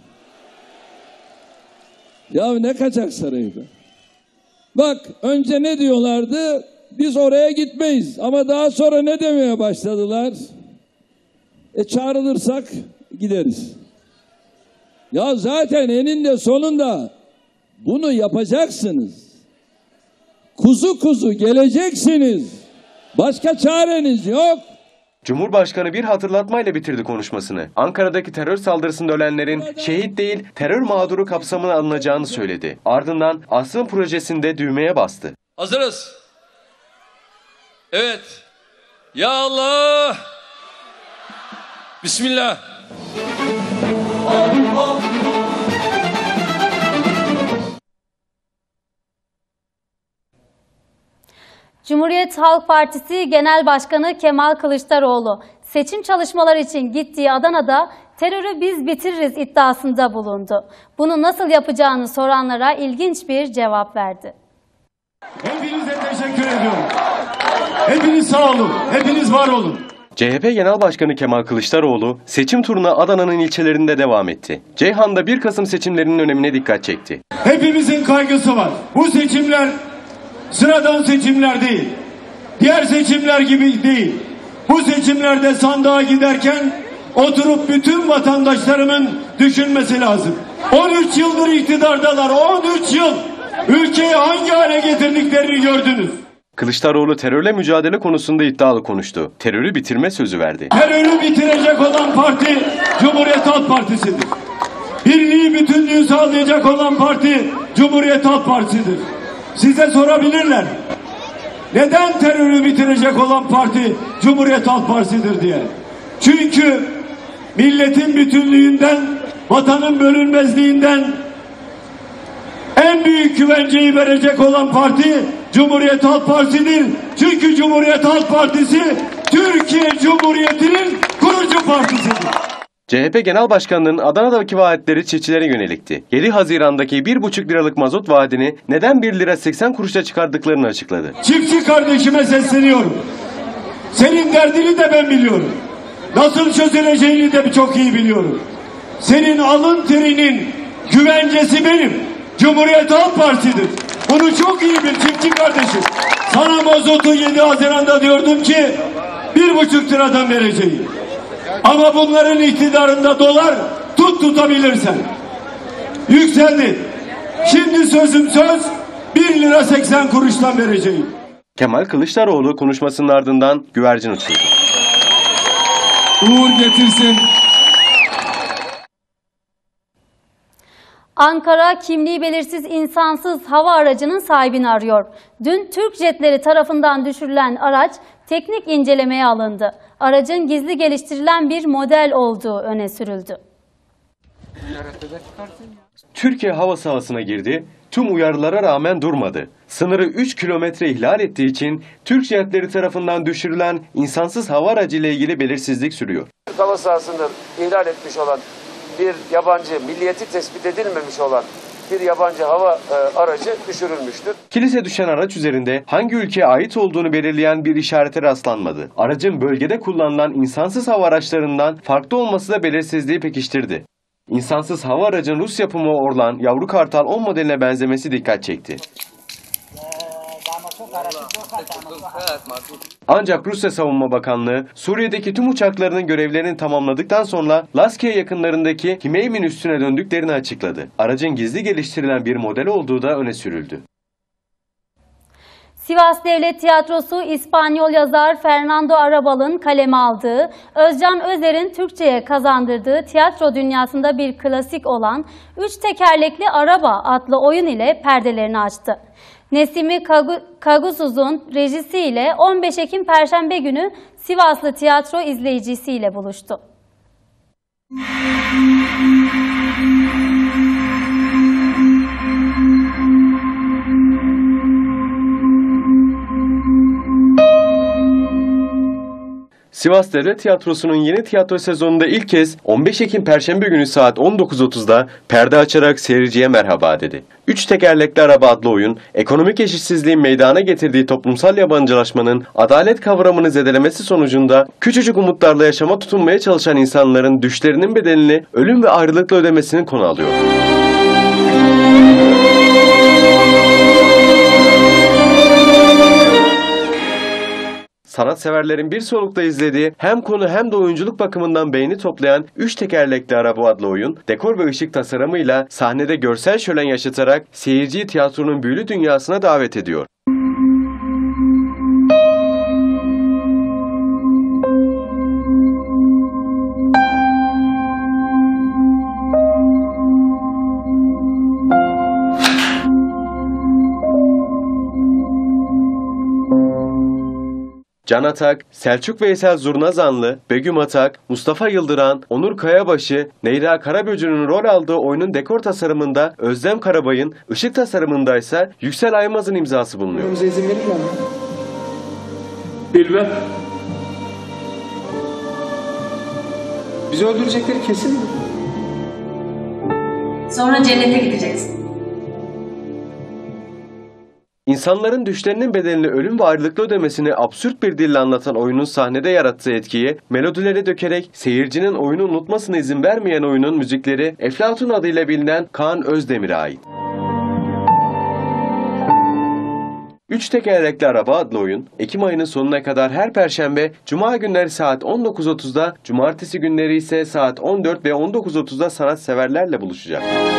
Ya ne kaçak sarayı be? Bak önce ne diyorlardı? Biz oraya gitmeyiz. Ama daha sonra ne demeye başladılar? E çağrılırsak gideriz. Ya zaten eninde sonunda bunu yapacaksınız. Kuzu kuzu geleceksiniz. Başka çareniz yok. Cumhurbaşkanı bir hatırlatmayla bitirdi konuşmasını. Ankara'daki terör saldırısında ölenlerin şehit değil terör mağduru kapsamına alınacağını söyledi. Ardından Asrın projesinde düğmeye bastı. Hazırız. Evet. Ya Allah. Bismillah. Cumhuriyet Halk Partisi Genel Başkanı Kemal Kılıçdaroğlu seçim çalışmaları için gittiği Adana'da terörü biz bitiririz iddiasında bulundu. Bunu nasıl yapacağını soranlara ilginç bir cevap verdi. Hepinize teşekkür ediyorum. Hepiniz sağ olun, hepiniz var olun. C H P Genel Başkanı Kemal Kılıçdaroğlu seçim turuna Adana'nın ilçelerinde devam etti. Ceyhan'da bir Kasım seçimlerinin önemine dikkat çekti. Hepimizin kaygısı var. Bu seçimler sıradan seçimler değil. Diğer seçimler gibi değil. Bu seçimlerde sandığa giderken oturup bütün vatandaşlarımın düşünmesi lazım. on üç yıldır iktidardalar. on üç yıl. Ülkeyi hangi hale getirdiklerini gördünüz. Kılıçdaroğlu terörle mücadele konusunda iddialı konuştu. Terörü bitirme sözü verdi. Terörü bitirecek olan parti Cumhuriyet Halk Partisi'dir. Birliği, bütünlüğü sağlayacak olan parti Cumhuriyet Halk Partisi'dir. Size sorabilirler. Neden terörü bitirecek olan parti Cumhuriyet Halk Partisi'dir diye. Çünkü milletin bütünlüğünden, vatanın bölünmezliğinden en büyük güvenceyi verecek olan parti Cumhuriyet Halk Partisi'dir. Çünkü Cumhuriyet Halk Partisi Türkiye Cumhuriyeti'nin kurucu partisidir. C H P Genel Başkanı'nın Adana'daki vaatleri çiftçilere yönelikti. yedi Haziran'daki bir buçuk liralık mazot vaadini neden bir lira seksen kuruşa çıkardıklarını açıkladı. Çiftçi kardeşime sesleniyorum. Senin derdini de ben biliyorum. Nasıl çözüleceğini de çok iyi biliyorum. Senin alın terinin güvencesi benim. Cumhuriyet Halk Partisi'dir. Bunu çok iyi bil çiftçi kardeşim. Sana mazotu yedi Haziran'da diyordum ki bir buçuk liradan vereceğim. Ama bunların iktidarında dolar tut tutabilirsen. Yükseldi. Şimdi sözüm söz bir lira seksen kuruştan vereceğim. Kemal Kılıçdaroğlu konuşmasının ardından güvercin uçurdu. Uğur getirsin. Ankara kimliği belirsiz insansız hava aracının sahibini arıyor. Dün Türk jetleri tarafından düşürülen araç teknik incelemeye alındı. Aracın gizli geliştirilen bir model olduğu öne sürüldü. Türkiye hava sahasına girdi, tüm uyarılara rağmen durmadı. Sınırı üç kilometre ihlal ettiği için Türk jetleri tarafından düşürülen insansız hava aracı ile ilgili belirsizlik sürüyor. Türk hava sahasını ihlal etmiş olan bir yabancı, milliyeti tespit edilmemiş olan bir yabancı hava e, aracı düşürülmüştür. Kilise düşen araç üzerinde hangi ülkeye ait olduğunu belirleyen bir işarete rastlanmadı. Aracın bölgede kullanılan insansız hava araçlarından farklı olması da belirsizliği pekiştirdi. İnsansız hava aracın Rus yapımı Orlan Yavru Kartal on modeline benzemesi dikkat çekti. Ancak Rusya Savunma Bakanlığı, Suriye'deki tüm uçaklarının görevlerini tamamladıktan sonra Laskiye yakınlarındaki Himeymin üssüne döndüklerini açıkladı. Aracın gizli geliştirilen bir model olduğu da öne sürüldü. Sivas Devlet Tiyatrosu İspanyol yazar Fernando Arabal'ın kaleme aldığı, Özcan Özer'in Türkçe'ye kazandırdığı tiyatro dünyasında bir klasik olan Üç Tekerlekli Araba adlı oyun ile perdelerini açtı. Nesimi Kagusuz'un rejisiyle on beş Ekim Perşembe günü Sivaslı tiyatro izleyicisiyle buluştu. Sivas Devlet Tiyatrosu'nun yeni tiyatro sezonunda ilk kez on beş Ekim Perşembe günü saat on dokuz otuzda perde açarak seyirciye merhaba dedi. Üç Tekerlekli Araba adlı oyun, ekonomik eşitsizliğin meydana getirdiği toplumsal yabancılaşmanın adalet kavramını zedelemesi sonucunda küçücük umutlarla yaşama tutunmaya çalışan insanların düşlerinin bedelini ölüm ve ayrılıkla ödemesini konu alıyor. Sanatseverlerin bir solukta izlediği, hem konu hem de oyunculuk bakımından beğeni toplayan Üç Tekerlekli Araba adlı oyun, dekor ve ışık tasarımıyla sahnede görsel şölen yaşatarak seyirciyi tiyatronun büyülü dünyasına davet ediyor. Can Atak, Selçuk Veysel Zurnazanlı, Begüm Atak, Mustafa Yıldıran, Onur Kayabaşı, Neyra Karaböcü'nün rol aldığı oyunun dekor tasarımında Özlem Karabay'ın, ışık tasarımında ise Yüksel Aymaz'ın imzası bulunuyor. Bize izin verirler mi? Bilmem. Bizi öldürecekleri kesin mi? Sonra cennete gideceksin. İnsanların düşlerinin bedelini ölüm ve ayrılıkla ödemesini absürt bir dille anlatan oyunun sahnede yarattığı etkiyi melodilere dökerek seyircinin oyunu unutmasına izin vermeyen oyunun müzikleri Eflatun adıyla bilinen Kaan Özdemir'e ait. Üç Tekerlekli Araba adlı oyun, Ekim ayının sonuna kadar her Perşembe, Cuma günleri saat on dokuz otuzda, Cumartesi günleri ise saat on dört ve on dokuz otuzda sanatseverlerle buluşacak.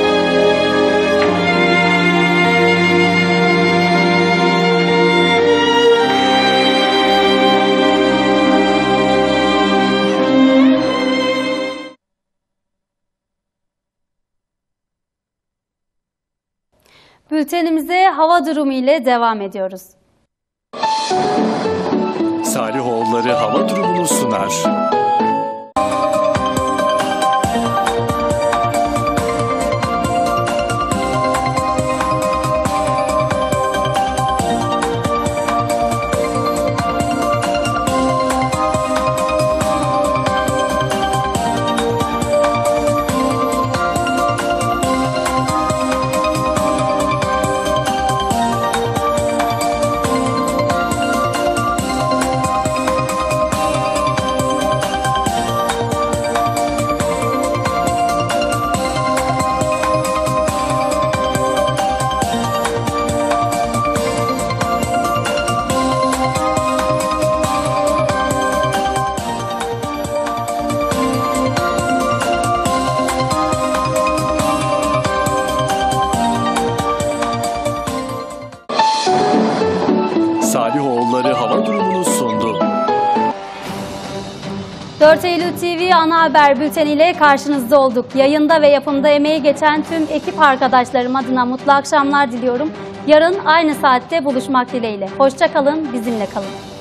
Bültenimize hava durumu ile devam ediyoruz. Salihoğulları hava durumunu sunar. Salihoğulları hava durumunu sundu. dört Eylül T V ana haber bülteniyle karşınızda olduk. Yayında ve yapımda emeği geçen tüm ekip arkadaşlarım adına mutlu akşamlar diliyorum. Yarın aynı saatte buluşmak dileğiyle. Hoşça kalın, bizimle kalın.